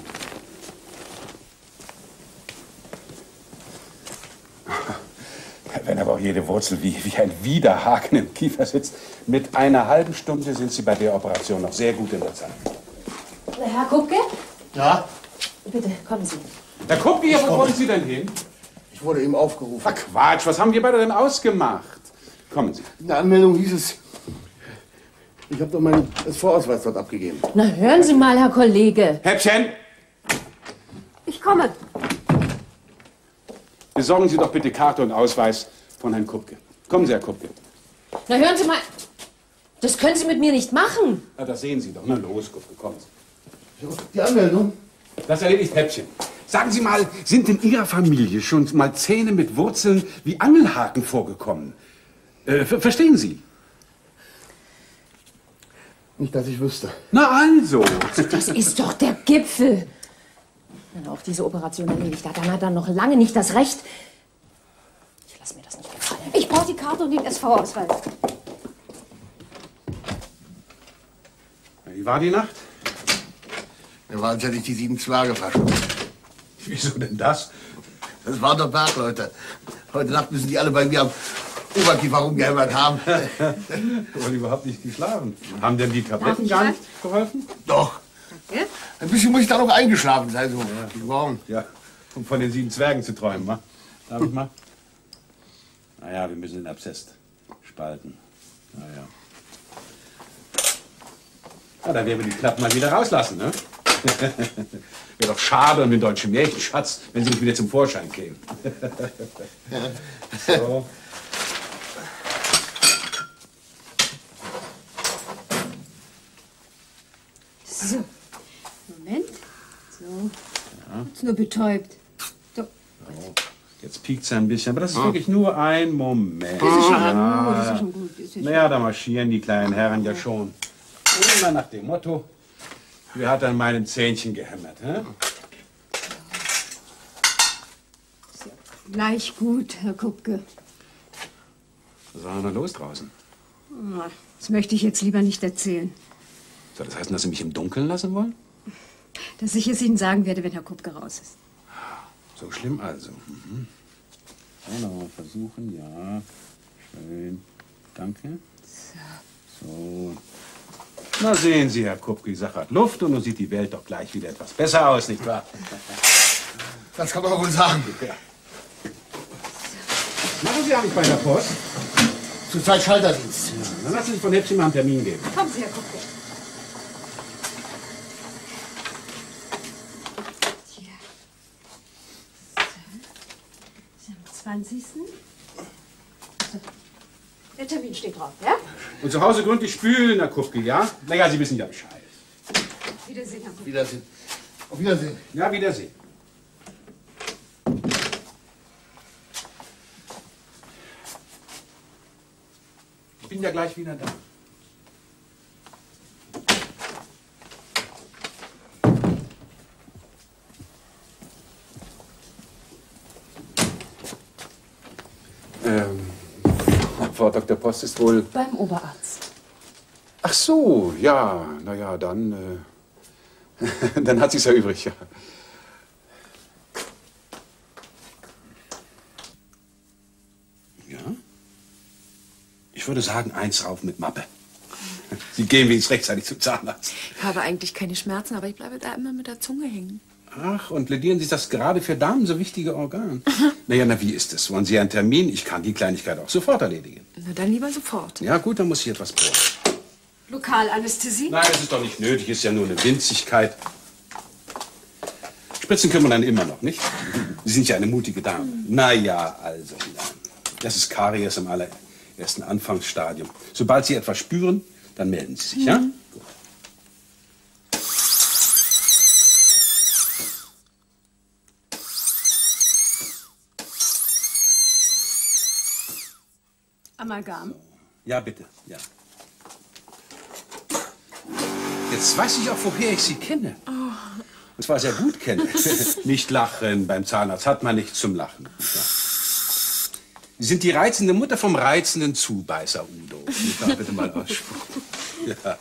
Wenn aber auch jede Wurzel wie ein Widerhaken im Kiefer sitzt, mit einer halben Stunde sind Sie bei der Operation noch sehr gut in der Zeit. Herr Kupke? Ja? Bitte, kommen Sie. Herr Kupke, wo wollen Sie denn hin? Ich wurde eben aufgerufen. Ach Quatsch, was haben wir beide denn ausgemacht? Kommen Sie. In der Anmeldung hieß es, ich habe doch meinen SV-Ausweis dort abgegeben. Na, hören Sie mal, Herr Kollege. Häppchen! Ich komme. Besorgen Sie doch bitte Karte und Ausweis von Herrn Kupke. Kommen Sie, Herr Kupke. Na, hören Sie mal. Das können Sie mit mir nicht machen. Na, das sehen Sie doch. Na los, Kupke, kommen Sie. Die Anmeldung? Das erledigt Häppchen. Sagen Sie mal, sind in Ihrer Familie schon mal Zähne mit Wurzeln wie Angelhaken vorgekommen? Verstehen Sie? Nicht, dass ich wüsste. Na also. Das ist doch der Gipfel. Wenn er auch diese Operation erledigt hat, dann hat er noch lange nicht das Recht. Ich lasse mir das nicht gefallen. Ich brauche die Karte und den SV-Ausweis. Wie war die Nacht? Da waren es ja nicht die 7 Zwerge verschwunden. Wieso denn das? Das waren doch Bergleute. Heute Nacht müssen die alle bei mir am Oberkiefer rumgehämmert haben. Und überhaupt nicht geschlafen. Haben denn die Tabletten gar nicht geholfen? Doch. Danke. Ein bisschen muss ich da noch eingeschlafen sein, so. Ja. Morgen. Ja, um von den 7 Zwergen zu träumen, wa? Darf ich mal? Naja, wir müssen den Abszess spalten. Naja. Ja, dann werden wir die Knappen mal wieder rauslassen, ne? Wäre doch schade um den deutschen Märchenschatz, wenn sie nicht wieder zum Vorschein kämen. So. So, Moment. So, ist nur betäubt. So. Jetzt piekt es ein bisschen, aber das ist wirklich nur ein Moment. Das ist schon, ja. das ist schon gut. Das ist schon Naja, da marschieren die kleinen Herren ja schon. Immer nach dem Motto, wer hat an meinen Zähnchen gehämmert? Hä? gleich gut, Herr Kupke. Was war denn los draußen? Das möchte ich jetzt lieber nicht erzählen. Soll das heißen, dass Sie mich im Dunkeln lassen wollen? Dass ich es Ihnen sagen werde, wenn Herr Kupke raus ist. So schlimm also. Mhm. So, noch mal versuchen, ja. Schön. Danke. So. Na sehen Sie, Herr Kupke, die Sache hat Luft und nun sieht die Welt doch gleich wieder etwas besser aus, nicht wahr? Das kann man wohl sagen. Ja. Machen Sie eigentlich bei der Post? Zurzeit Schalterdienst. Ja, dann lassen Sie sich von Häppchen mal einen Termin geben. Kommen Sie, Herr Kupke. Am 20. So. Der Termin steht drauf, ja? Und zu Hause gründlich spülen, Herr Kupke, ja? Naja, Sie wissen ja Bescheid. Wiedersehen, Herr Kupke. Wiedersehen. Auf Wiedersehen. Ja, Wiedersehen. Ich bin ja gleich wieder da. Frau Dr. Post ist wohl... Beim Oberarzt. Ach so, ja, naja, dann... dann hat sie's ja übrig, ja. Ja? Ich würde sagen, eins rauf mit Mappe. Sie gehen wenigstens rechtzeitig zum Zahnarzt. Ich habe eigentlich keine Schmerzen, aber ich bleibe da immer mit der Zunge hängen. Ach, und plädieren Sie das gerade für Damen so wichtige Organ? Naja, na wie ist es? Wollen Sie einen Termin? Ich kann die Kleinigkeit auch sofort erledigen. Na dann lieber sofort. Ja gut, dann muss ich etwas bohren. Lokalanästhesie? Nein, das ist doch nicht nötig, ist ja nur eine Winzigkeit. Spritzen können wir dann immer noch, nicht? Sie sind ja eine mutige Dame. Naja, also, ja. Das ist Karies im allerersten Anfangsstadium. Sobald Sie etwas spüren, dann melden Sie sich, ja? Gut. Amalgam. Ja, bitte, ja. Jetzt weiß ich auch, woher ich Sie kenne. Und zwar sehr gut kenne. Nicht lachen, beim Zahnarzt hat man nichts zum Lachen. Ja. Sie sind die reizende Mutter vom reizenden Zubeißer, Udo. Da bitte mal aussprechen. Ja.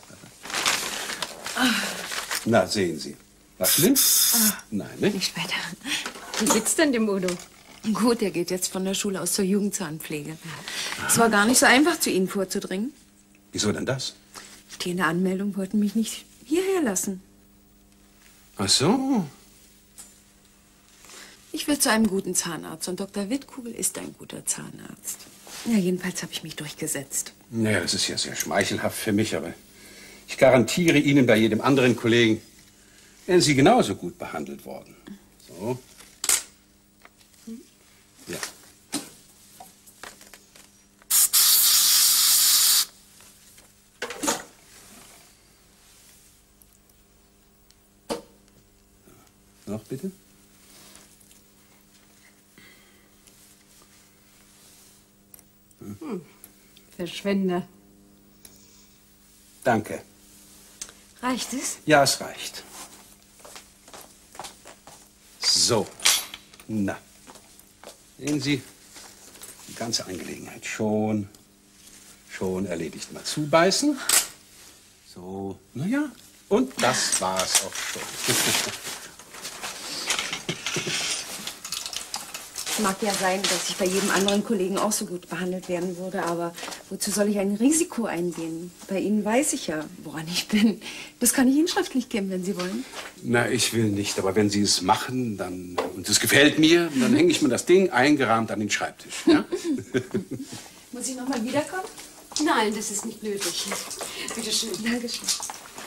Na, sehen Sie. Was schlimm? Nein, ne? Nicht weiter. Wie geht's denn dem Udo? Gut, er geht jetzt von der Schule aus zur Jugendzahnpflege. Es war gar nicht so einfach, zu Ihnen vorzudringen. Wieso denn das? Die in der Anmeldung wollten mich nicht hierher lassen. Ach so. Ich will zu einem guten Zahnarzt und Dr. Wittkugel ist ein guter Zahnarzt. Ja, jedenfalls habe ich mich durchgesetzt. Naja, das ist ja sehr schmeichelhaft für mich, aber ich garantiere Ihnen, bei jedem anderen Kollegen wären Sie genauso gut behandelt worden. So. Ja. Noch bitte? Verschwender. Danke. Reicht es? Ja, es reicht. So. Na. Sehen Sie, die ganze Angelegenheit schon erledigt. Mal zubeißen. So, na ja. Und das war's auch schon. Es mag ja sein, dass ich bei jedem anderen Kollegen auch so gut behandelt werden würde, aber wozu soll ich ein Risiko eingehen? Bei Ihnen weiß ich ja, woran ich bin. Das kann ich Ihnen schriftlich geben, wenn Sie wollen. Na, ich will nicht, aber wenn Sie es machen, dann, und es gefällt mir, dann hänge ich mir das Ding eingerahmt an den Schreibtisch. Ja? Muss ich noch mal wiederkommen? Nein, das ist nicht nötig. Bitte schön. Dankeschön.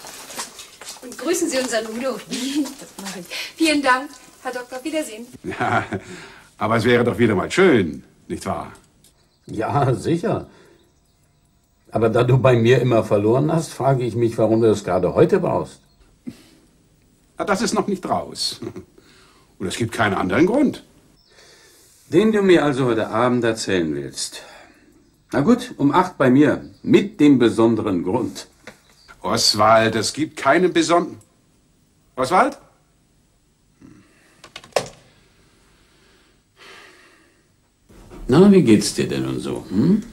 Und grüßen Sie unseren Udo. Das mache ich. Vielen Dank, Herr Doktor. Wiedersehen. Ja, aber es wäre doch wieder mal schön, nicht wahr? Ja, sicher. Aber da du bei mir immer verloren hast, frage ich mich, warum du das gerade heute brauchst. Na, das ist noch nicht raus. Und es gibt keinen anderen Grund. Den du mir also heute Abend erzählen willst. Na gut, um 8 bei mir. Mit dem besonderen Grund. Oswald, es gibt keinen besonderen... Oswald? Na, wie geht's dir denn und so? Hm?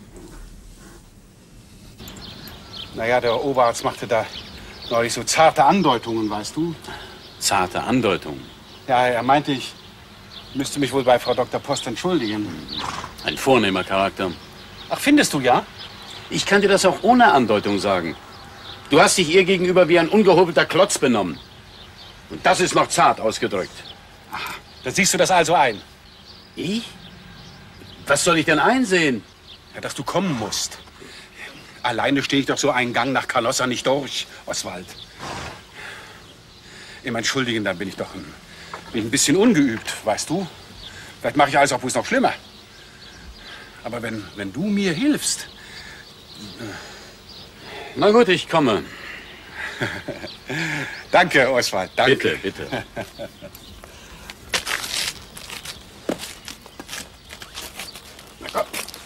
Naja, der Oberarzt machte da neulich so zarte Andeutungen, weißt du? Zarte Andeutungen? Ja, er meinte, ich müsste mich wohl bei Frau Dr. Post entschuldigen. Ein vornehmer Charakter. Ach, findest du, ja? Ich kann dir das auch ohne Andeutung sagen. Du hast dich ihr gegenüber wie ein ungehobelter Klotz benommen. Und das ist noch zart ausgedrückt. Aha, dann siehst du das also ein. Ich? Was soll ich denn einsehen? Ja, dass du kommen musst. Alleine stehe ich doch so einen Gang nach Canossa nicht durch, Oswald. Im Entschuldigen, dann bin ich ein bisschen ungeübt, weißt du? Vielleicht mache ich alles auch bloß noch schlimmer. Aber wenn du mir hilfst... Na gut, ich komme. Danke, Oswald, danke. Bitte, bitte. Na komm.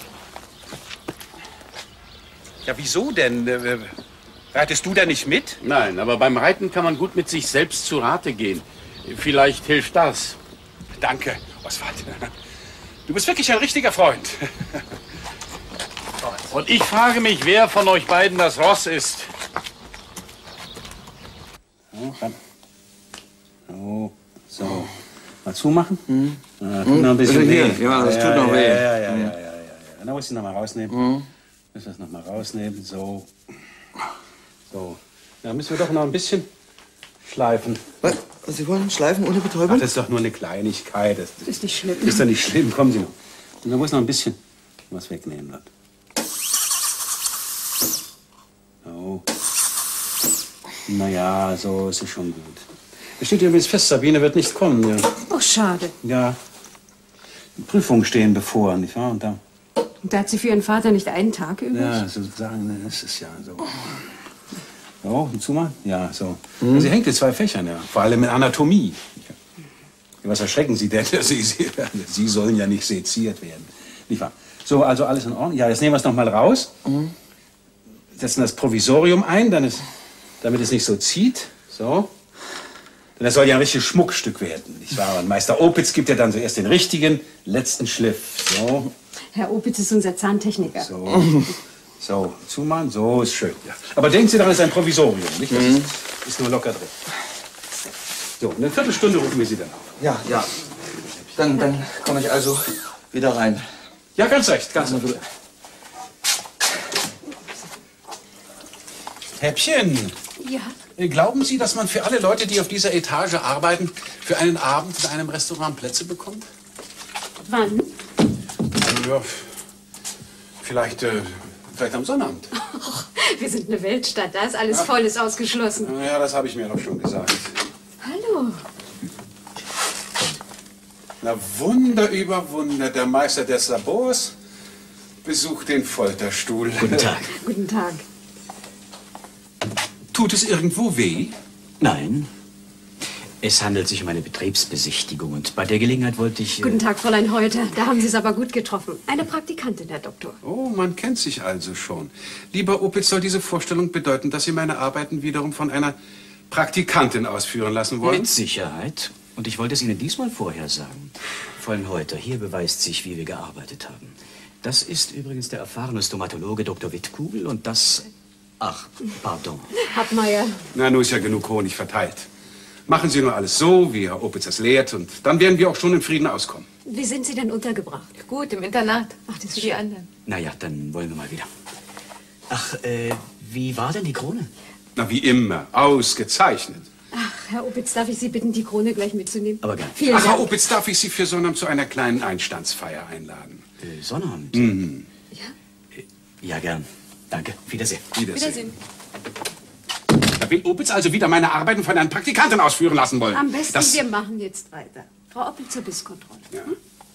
Ja, wieso denn? Reitest du da nicht mit? Nein, aber beim Reiten kann man gut mit sich selbst zu Rate gehen. Vielleicht hilft das. Danke, Oswald. Du bist wirklich ein richtiger Freund. Und ich frage mich, wer von euch beiden das Ross ist. So. Mal zumachen? Tut noch ein bisschen weh. Ja, das tut noch weh. Ja. Dann muss ich noch mal rausnehmen. Müssen wir das noch mal rausnehmen. So. Da müssen wir doch noch ein bisschen schleifen. Was? Sie wollen schleifen ohne Betäubung? Ach, das ist doch nur eine Kleinigkeit. Das ist nicht schlimm. Ist doch nicht schlimm. Kommen Sie noch. Und dann muss noch ein bisschen was wegnehmen. Wird. So. Naja, so ist es schon gut. Es steht übrigens fest, Sabine wird nicht kommen. Ja. Oh, schade. Ja. Prüfungen stehen bevor, nicht wahr? Und da hat sie für ihren Vater nicht einen Tag übrig? Ja, sozusagen, das ist ja so. So, zumachen? Ja, so. Sie hängt in 2 Fächern, ja. Vor allem in Anatomie. Was erschrecken Sie denn? Sie sollen ja nicht seziert werden. Nicht wahr? So, also alles in Ordnung. Ja, jetzt nehmen wir es noch mal raus. Setzen das Provisorium ein, damit es nicht so zieht. So. Denn das soll ja ein richtiges Schmuckstück werden, nicht wahr? Und Meister Opitz gibt ja dann zuerst den richtigen, letzten Schliff. So. Herr Opitz ist unser Zahntechniker. So, zumachen, so ist schön. Ja. Aber denken Sie daran, es ist ein Provisorium, nicht? Das ist nur locker drin. So, in einer Viertelstunde rufen wir Sie dann auf. Ja. Dann komme ich also wieder rein. Ja, ganz recht, ganz recht. Häppchen. Ja? Glauben Sie, dass man für alle Leute, die auf dieser Etage arbeiten, für einen Abend in einem Restaurant Plätze bekommt? Wann? Ja, vielleicht am Sonnabend. Och, wir sind eine Weltstadt, da ist alles voll, ist ausgeschlossen. Ja, das habe ich mir doch schon gesagt. Hallo. Na, Wunder über Wunder, der Meister des Labors besucht den Folterstuhl. Guten Tag. Guten Tag. Tut es irgendwo weh? Nein. Es handelt sich um eine Betriebsbesichtigung und bei der Gelegenheit wollte ich... Guten Tag, Fräulein Holter. Da haben Sie es aber gut getroffen. Eine Praktikantin, Herr Doktor. Oh, man kennt sich also schon. Lieber Opitz, soll diese Vorstellung bedeuten, dass Sie meine Arbeiten wiederum von einer Praktikantin ausführen lassen wollen? Mit Sicherheit. Und ich wollte es Ihnen diesmal vorher sagen. Fräulein Holter, hier beweist sich, wie wir gearbeitet haben. Das ist übrigens der erfahrene Stomatologe Dr. Wittkugel und das... Ach, pardon. Happmeier. Na, nun ist ja genug Honig verteilt. Machen Sie nur alles so, wie Herr Opitz es lehrt, und dann werden wir auch schon in Frieden auskommen. Wie sind Sie denn untergebracht? Gut, im Internat. Ach, das ist für die anderen. Naja, dann wollen wir mal wieder. Ach, wie war denn die Krone? Na, wie immer. Ausgezeichnet. Ach, Herr Opitz, darf ich Sie bitten, die Krone gleich mitzunehmen? Aber gern. Vielen Dank. Herr Opitz, darf ich Sie für Sonnabend zu einer kleinen Einstandsfeier einladen? Sonnabend? Ja? Ja, gern. Danke. Wiedersehen. Wiedersehen. Da will Opitz also wieder meine Arbeiten von einer Praktikantin ausführen lassen wollen. Am besten, wir machen jetzt weiter. Frau Oppel zur Bisskontrolle. Ja.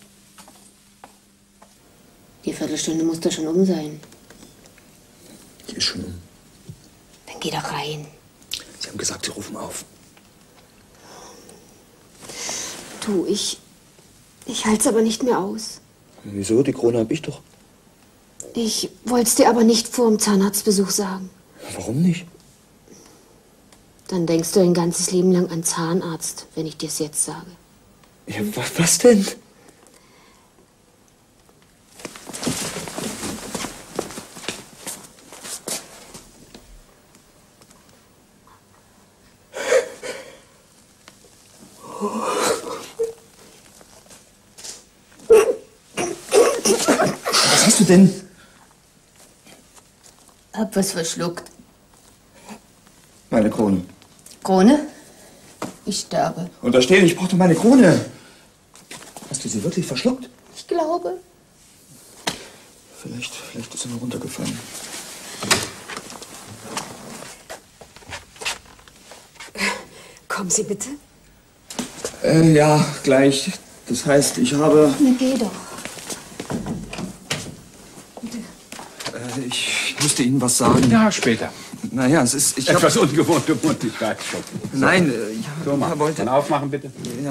Die Viertelstunde muss doch schon um sein. Die ist schon um. Dann geh doch rein. Sie haben gesagt, Sie rufen auf. Du, ich halte es aber nicht mehr aus. Wieso? Die Krone hab ich doch. Ich wollte es dir aber nicht vor dem Zahnarztbesuch sagen. Warum nicht? Dann denkst du ein ganzes Leben lang an Zahnarzt, wenn ich dir es jetzt sage. Ja, was denn? Was hast du denn? Hab was verschluckt. Meine Krone. Krone? Ich sterbe. Und da steht, ich brauchte meine Krone. Hast du sie wirklich verschluckt? Ich glaube. Vielleicht ist sie nur runtergefallen. Kommen Sie bitte. Ja, gleich. Das heißt, ich habe... Na, geh doch. Ich müsste Ihnen was sagen. Ja, später. Naja, es ist... Etwas ungewohnte Mundigkeit schon. Nein, So, mal. wollte... Dann aufmachen, bitte. Ja,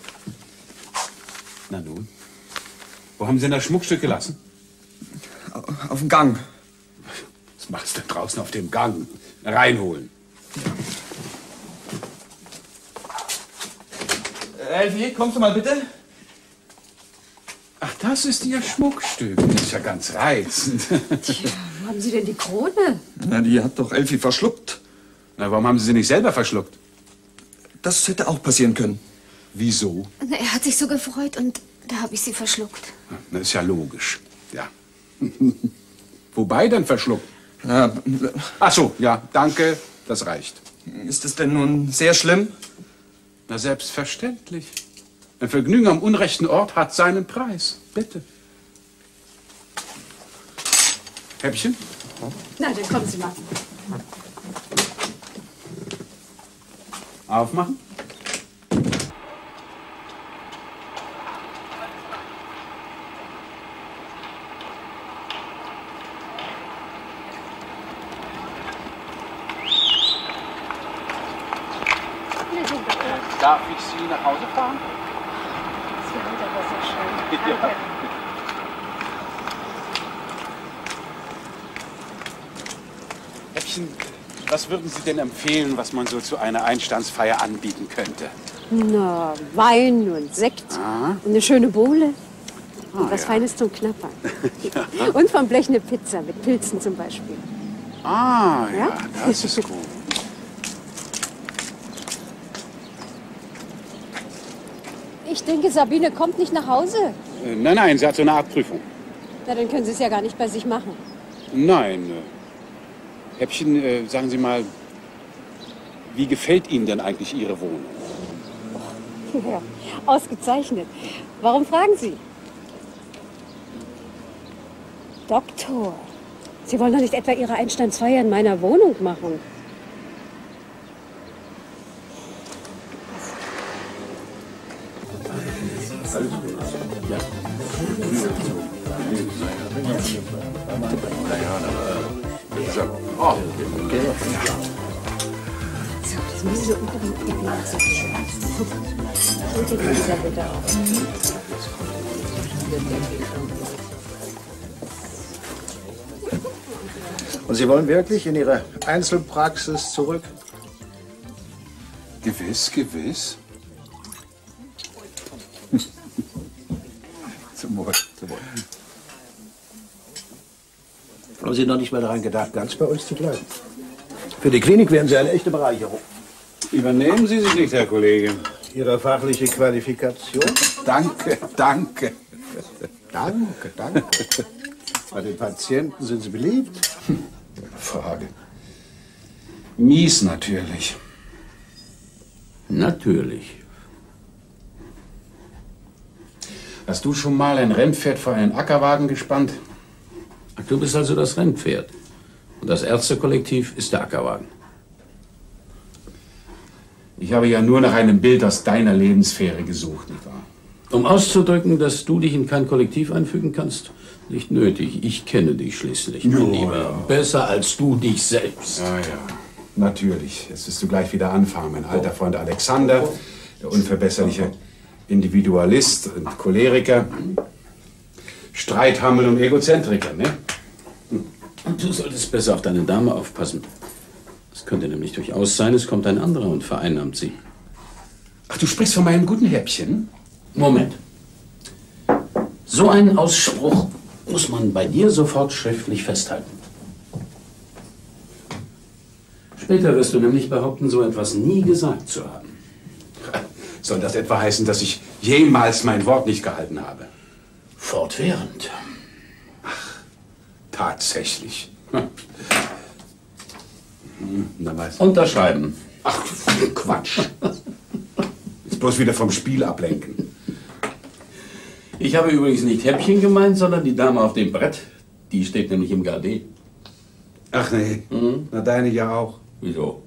Na nun. Wo haben Sie denn das Schmuckstück gelassen? auf dem Gang. Was machst du denn draußen auf dem Gang? Reinholen. Elfie, kommst du mal bitte? Ach, das ist Ihr Schmuckstück. Das ist ja ganz reizend. Tja, wo haben Sie denn die Krone? Na, die hat doch Elfie verschluckt. Na, warum haben Sie sie nicht selber verschluckt? Das hätte auch passieren können. Wieso? Na, er hat sich so gefreut und da habe ich sie verschluckt. Das ist ja logisch. Ja. Wobei denn verschluckt? Ja, Ach so, ja, danke. Das reicht. ist es denn nun sehr schlimm? Na, selbstverständlich. Ein Vergnügen am unrechten Ort hat seinen Preis. Bitte. Häppchen? Na, dann kommen Sie mal. Aufmachen. Darf ich Sie nach Hause fahren? Das wird aber so schön. Ja. Häppchen, was würden Sie denn empfehlen, was man so zu einer Einstandsfeier anbieten könnte? Na, Wein und Sekt und eine schöne Bowle. Und was Feines zum Knappern. Und vom Blech eine Pizza mit Pilzen zum Beispiel. Ah, ja, das ist gut. Ich denke, Sabine kommt nicht nach Hause. Nein, nein, sie hat so eine Art Prüfung. Na, dann können Sie es ja gar nicht bei sich machen. Nein. Häppchen, sagen Sie mal, wie gefällt Ihnen denn eigentlich Ihre Wohnung? Ja, ausgezeichnet. Warum fragen Sie? Doktor, Sie wollen doch nicht etwa Ihre Einstandsfeier in meiner Wohnung machen? Das müssen Sie unbedingt mit Glas und die Gläser bitte auf. Und Sie wollen wirklich in Ihre Einzelpraxis zurück? Gewiss, gewiss. Zum Wohl, zum Wohl. Haben Sie noch nicht mal daran gedacht, ganz bei uns zu bleiben? Für die Klinik wären Sie eine echte Bereicherung. Übernehmen Sie sich nicht, Herr Kollege. Ihre fachliche Qualifikation? Danke, danke. Danke, danke. Bei den Patienten sind Sie beliebt? Frage. Mies natürlich. Natürlich. Hast du schon mal ein Rennpferd vor einen Ackerwagen gespannt? Ach, du bist also das Rennpferd. Und das Ärztekollektiv ist der Ackerwagen. Ich habe ja nur nach einem Bild aus deiner Lebenssphäre gesucht, nicht wahr? Um auszudrücken, dass du dich in kein Kollektiv einfügen kannst? Nicht nötig. Ich kenne dich schließlich, mein Lieber. Ja. Besser als du dich selbst. Ja, ja. Natürlich. Jetzt wirst du gleich wieder anfangen. Mein alter Freund Alexander, der unverbesserliche Individualist und Choleriker, Streithammel und Egozentriker, ne? Und du solltest besser auf deine Dame aufpassen. Es könnte nämlich durchaus sein, es kommt ein anderer und vereinnahmt sie. Ach, du sprichst von meinem guten Häppchen? Moment. So einen Ausspruch muss man bei dir sofort schriftlich festhalten. Später wirst du nämlich behaupten, so etwas nie gesagt zu haben. Soll das etwa heißen, dass ich jemals mein Wort nicht gehalten habe? Fortwährend. Ach, tatsächlich. Unterschreiben. Ach, Quatsch. Jetzt bloß wieder vom Spiel ablenken. Ich habe übrigens nicht Häppchen gemeint, sondern die Dame auf dem Brett. Die steht nämlich im Gardé. Ach nee, na deine ja auch. Wieso?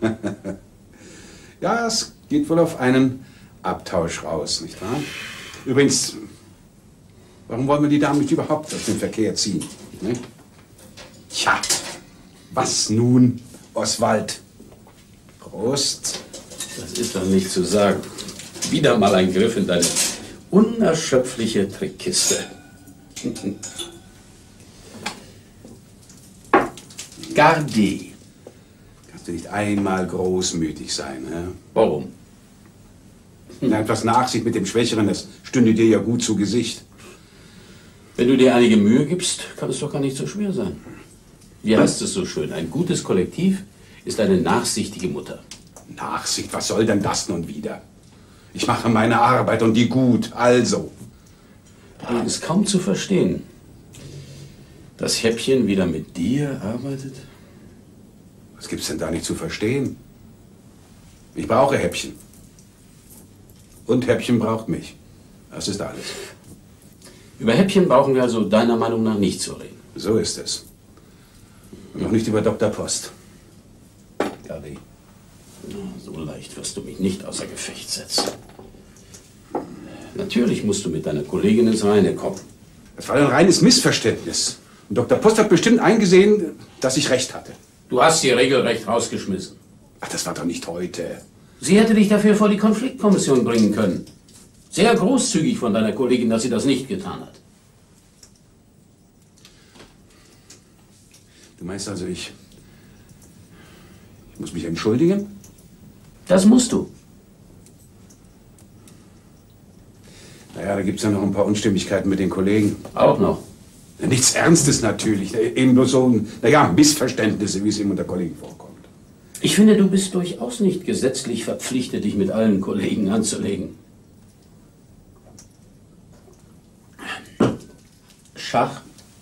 Ja, es geht wohl auf einen Abtausch raus, nicht wahr? Übrigens, warum wollen wir die Damen nicht überhaupt aus dem Verkehr ziehen? Ne? Tja, was nun, Oswald? Prost. Das ist doch nicht zu sagen. Wieder mal ein Griff in deine unerschöpfliche Trickkiste. Gardé. Kannst du nicht einmal großmütig sein, ne? Warum? Na, etwas Nachsicht mit dem Schwächeren, das stünde dir ja gut zu Gesicht. Wenn du dir einige Mühe gibst, kann es doch gar nicht so schwer sein. Wie heißt es so schön? Ein gutes Kollektiv ist eine nachsichtige Mutter. Nachsicht, was soll denn das nun wieder? Ich mache meine Arbeit und die gut, also. Du ist kaum zu verstehen. Das Häppchen wieder mit dir arbeitet? Was gibt's denn da nicht zu verstehen? Ich brauche Häppchen. Und Häppchen braucht mich. Das ist alles. Über Häppchen brauchen wir also deiner Meinung nach nicht zu reden. So ist es. Und auch nicht über Dr. Post. Gardé. So leicht wirst du mich nicht außer Gefecht setzen. Natürlich musst du mit deiner Kollegin ins Reine kommen. Das war ein reines Missverständnis. Und Dr. Post hat bestimmt eingesehen, dass ich recht hatte. Du hast sie regelrecht rausgeschmissen. Ach, das war doch nicht heute. Sie hätte dich dafür vor die Konfliktkommission bringen können. Sehr großzügig von deiner Kollegin, dass sie das nicht getan hat. Du meinst also, ich muss mich entschuldigen? Das musst du. Naja, da gibt es ja noch ein paar Unstimmigkeiten mit den Kollegen. Auch noch? Nichts Ernstes natürlich. Eben nur so Missverständnisse, wie es ihm unter Kollegen vorkommt. Ich finde, du bist durchaus nicht gesetzlich verpflichtet, dich mit allen Kollegen anzulegen. Schach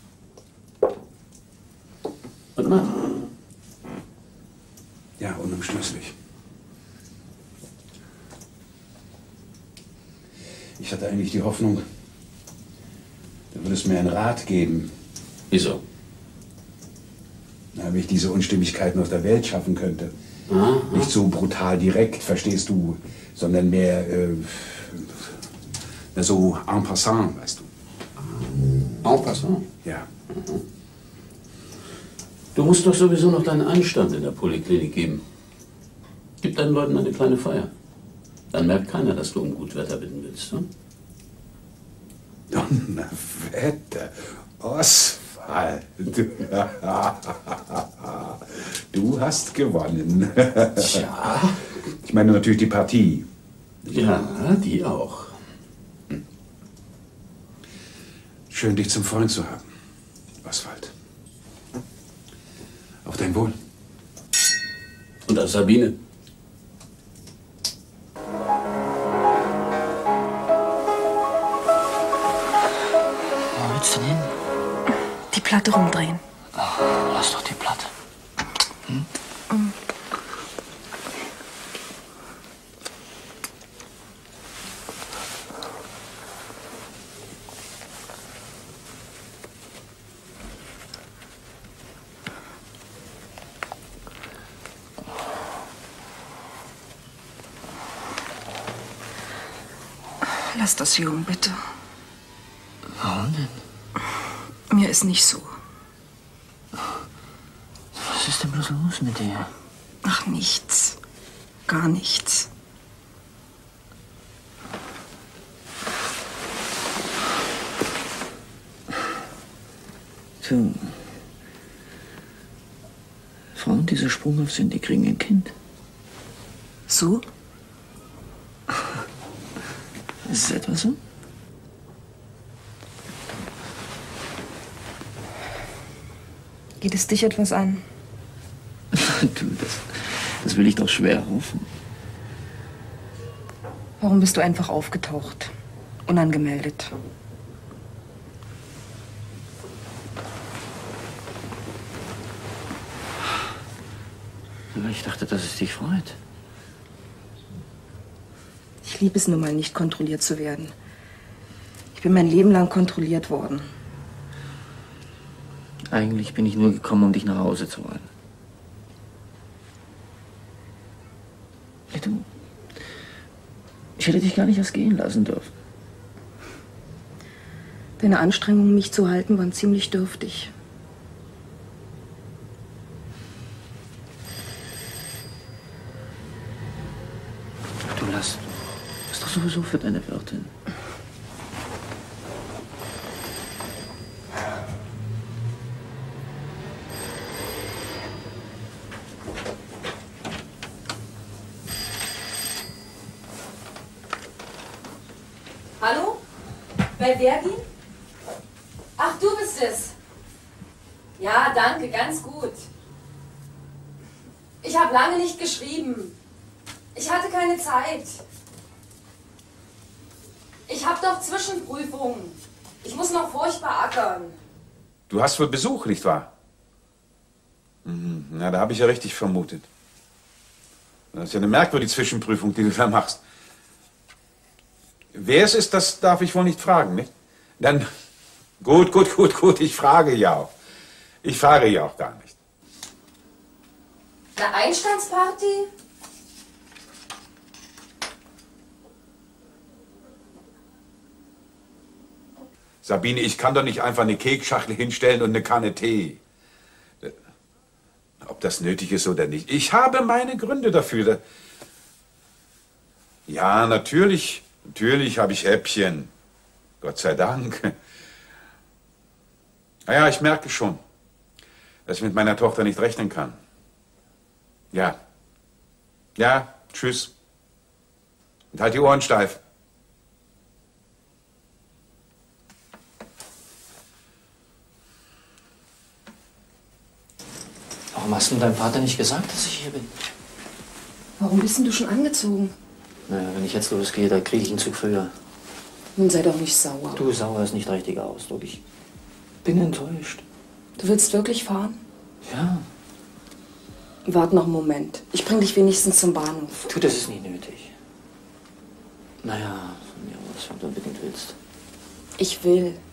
und Matt. Ja, unumstößlich. Ich hatte eigentlich die Hoffnung, du würdest mir einen Rat geben. Wieso? Na, wie ich diese Unstimmigkeiten aus der Welt schaffen könnte. Aha. Nicht so brutal direkt, verstehst du, sondern mehr so en passant, weißt du. En passant? Ja. Du musst doch sowieso noch deinen Einstand in der Poliklinik geben. Gib deinen Leuten eine kleine Feier. Dann merkt keiner, dass du um gut Wetter bitten willst. Hm? Donnerwetter, Oswald. Du hast gewonnen. Tja. Ich meine natürlich die Partie. Ja, die auch. Schön, dich zum Freund zu haben, Oswald. Auf dein Wohl. Und auf Sabine. Wo willst du hin? Die Platte rumdrehen. Ach, lass doch die Platte. Hm? Lass das, Jürgen, bitte. Warum denn? Mir ist nicht so. Was ist denn bloß los mit dir? Ach, nichts. Gar nichts. Du, Frauen, die so sprunghaft sind, die kriegen ein Kind. So? Ist es etwa so? Geht es dich etwas an? Du, das will ich doch schwer hoffen. Warum bist du einfach aufgetaucht? Unangemeldet. Aber ich dachte, dass es dich freut. Ich liebe es nun mal nicht, kontrolliert zu werden. Ich bin mein Leben lang kontrolliert worden. Eigentlich bin ich nur gekommen, um dich nach Hause zu holen. Du, ich hätte dich gar nicht erst gehen lassen dürfen. Deine Anstrengungen, mich zu halten, waren ziemlich dürftig. Du lass doch sowieso für deine Wirtin. Hallo? Bei Verdi? Ach, du bist es. Ja, danke, ganz gut. Ich habe lange nicht geschrieben. Ich hatte keine Zeit. Ich habe doch Zwischenprüfungen. Ich muss noch furchtbar ackern. Du hast wohl Besuch, nicht wahr? Mhm. Na, da habe ich ja richtig vermutet. Das ist ja eine merkwürdige Zwischenprüfung, die du da machst. Wer es ist, das darf ich wohl nicht fragen, nicht? Dann, gut, ich frage ja auch. Ich frage ja auch gar nicht. Eine Einstandsparty? Sabine, ich kann doch nicht einfach eine Kekschachtel hinstellen und eine Kanne Tee. Ob das nötig ist oder nicht. Ich habe meine Gründe dafür. Ja, natürlich habe ich Häppchen. Gott sei Dank. Naja, ich merke schon, dass ich mit meiner Tochter nicht rechnen kann. Ja. Ja, tschüss. Und halt die Ohren steif. Warum hast du deinem Vater nicht gesagt, dass ich hier bin? Warum bist denn du schon angezogen? Naja, wenn ich jetzt losgehe, da kriege ich einen Zug früher. Nun sei doch nicht sauer. Du, sauer ist nicht der richtige Ausdruck. Ich bin enttäuscht. Du willst wirklich fahren? Ja. Wart noch einen Moment. Ich bring dich wenigstens zum Bahnhof. Du, das ist nicht nötig. Naja, von mir aus, wenn du unbedingt willst. Ich will.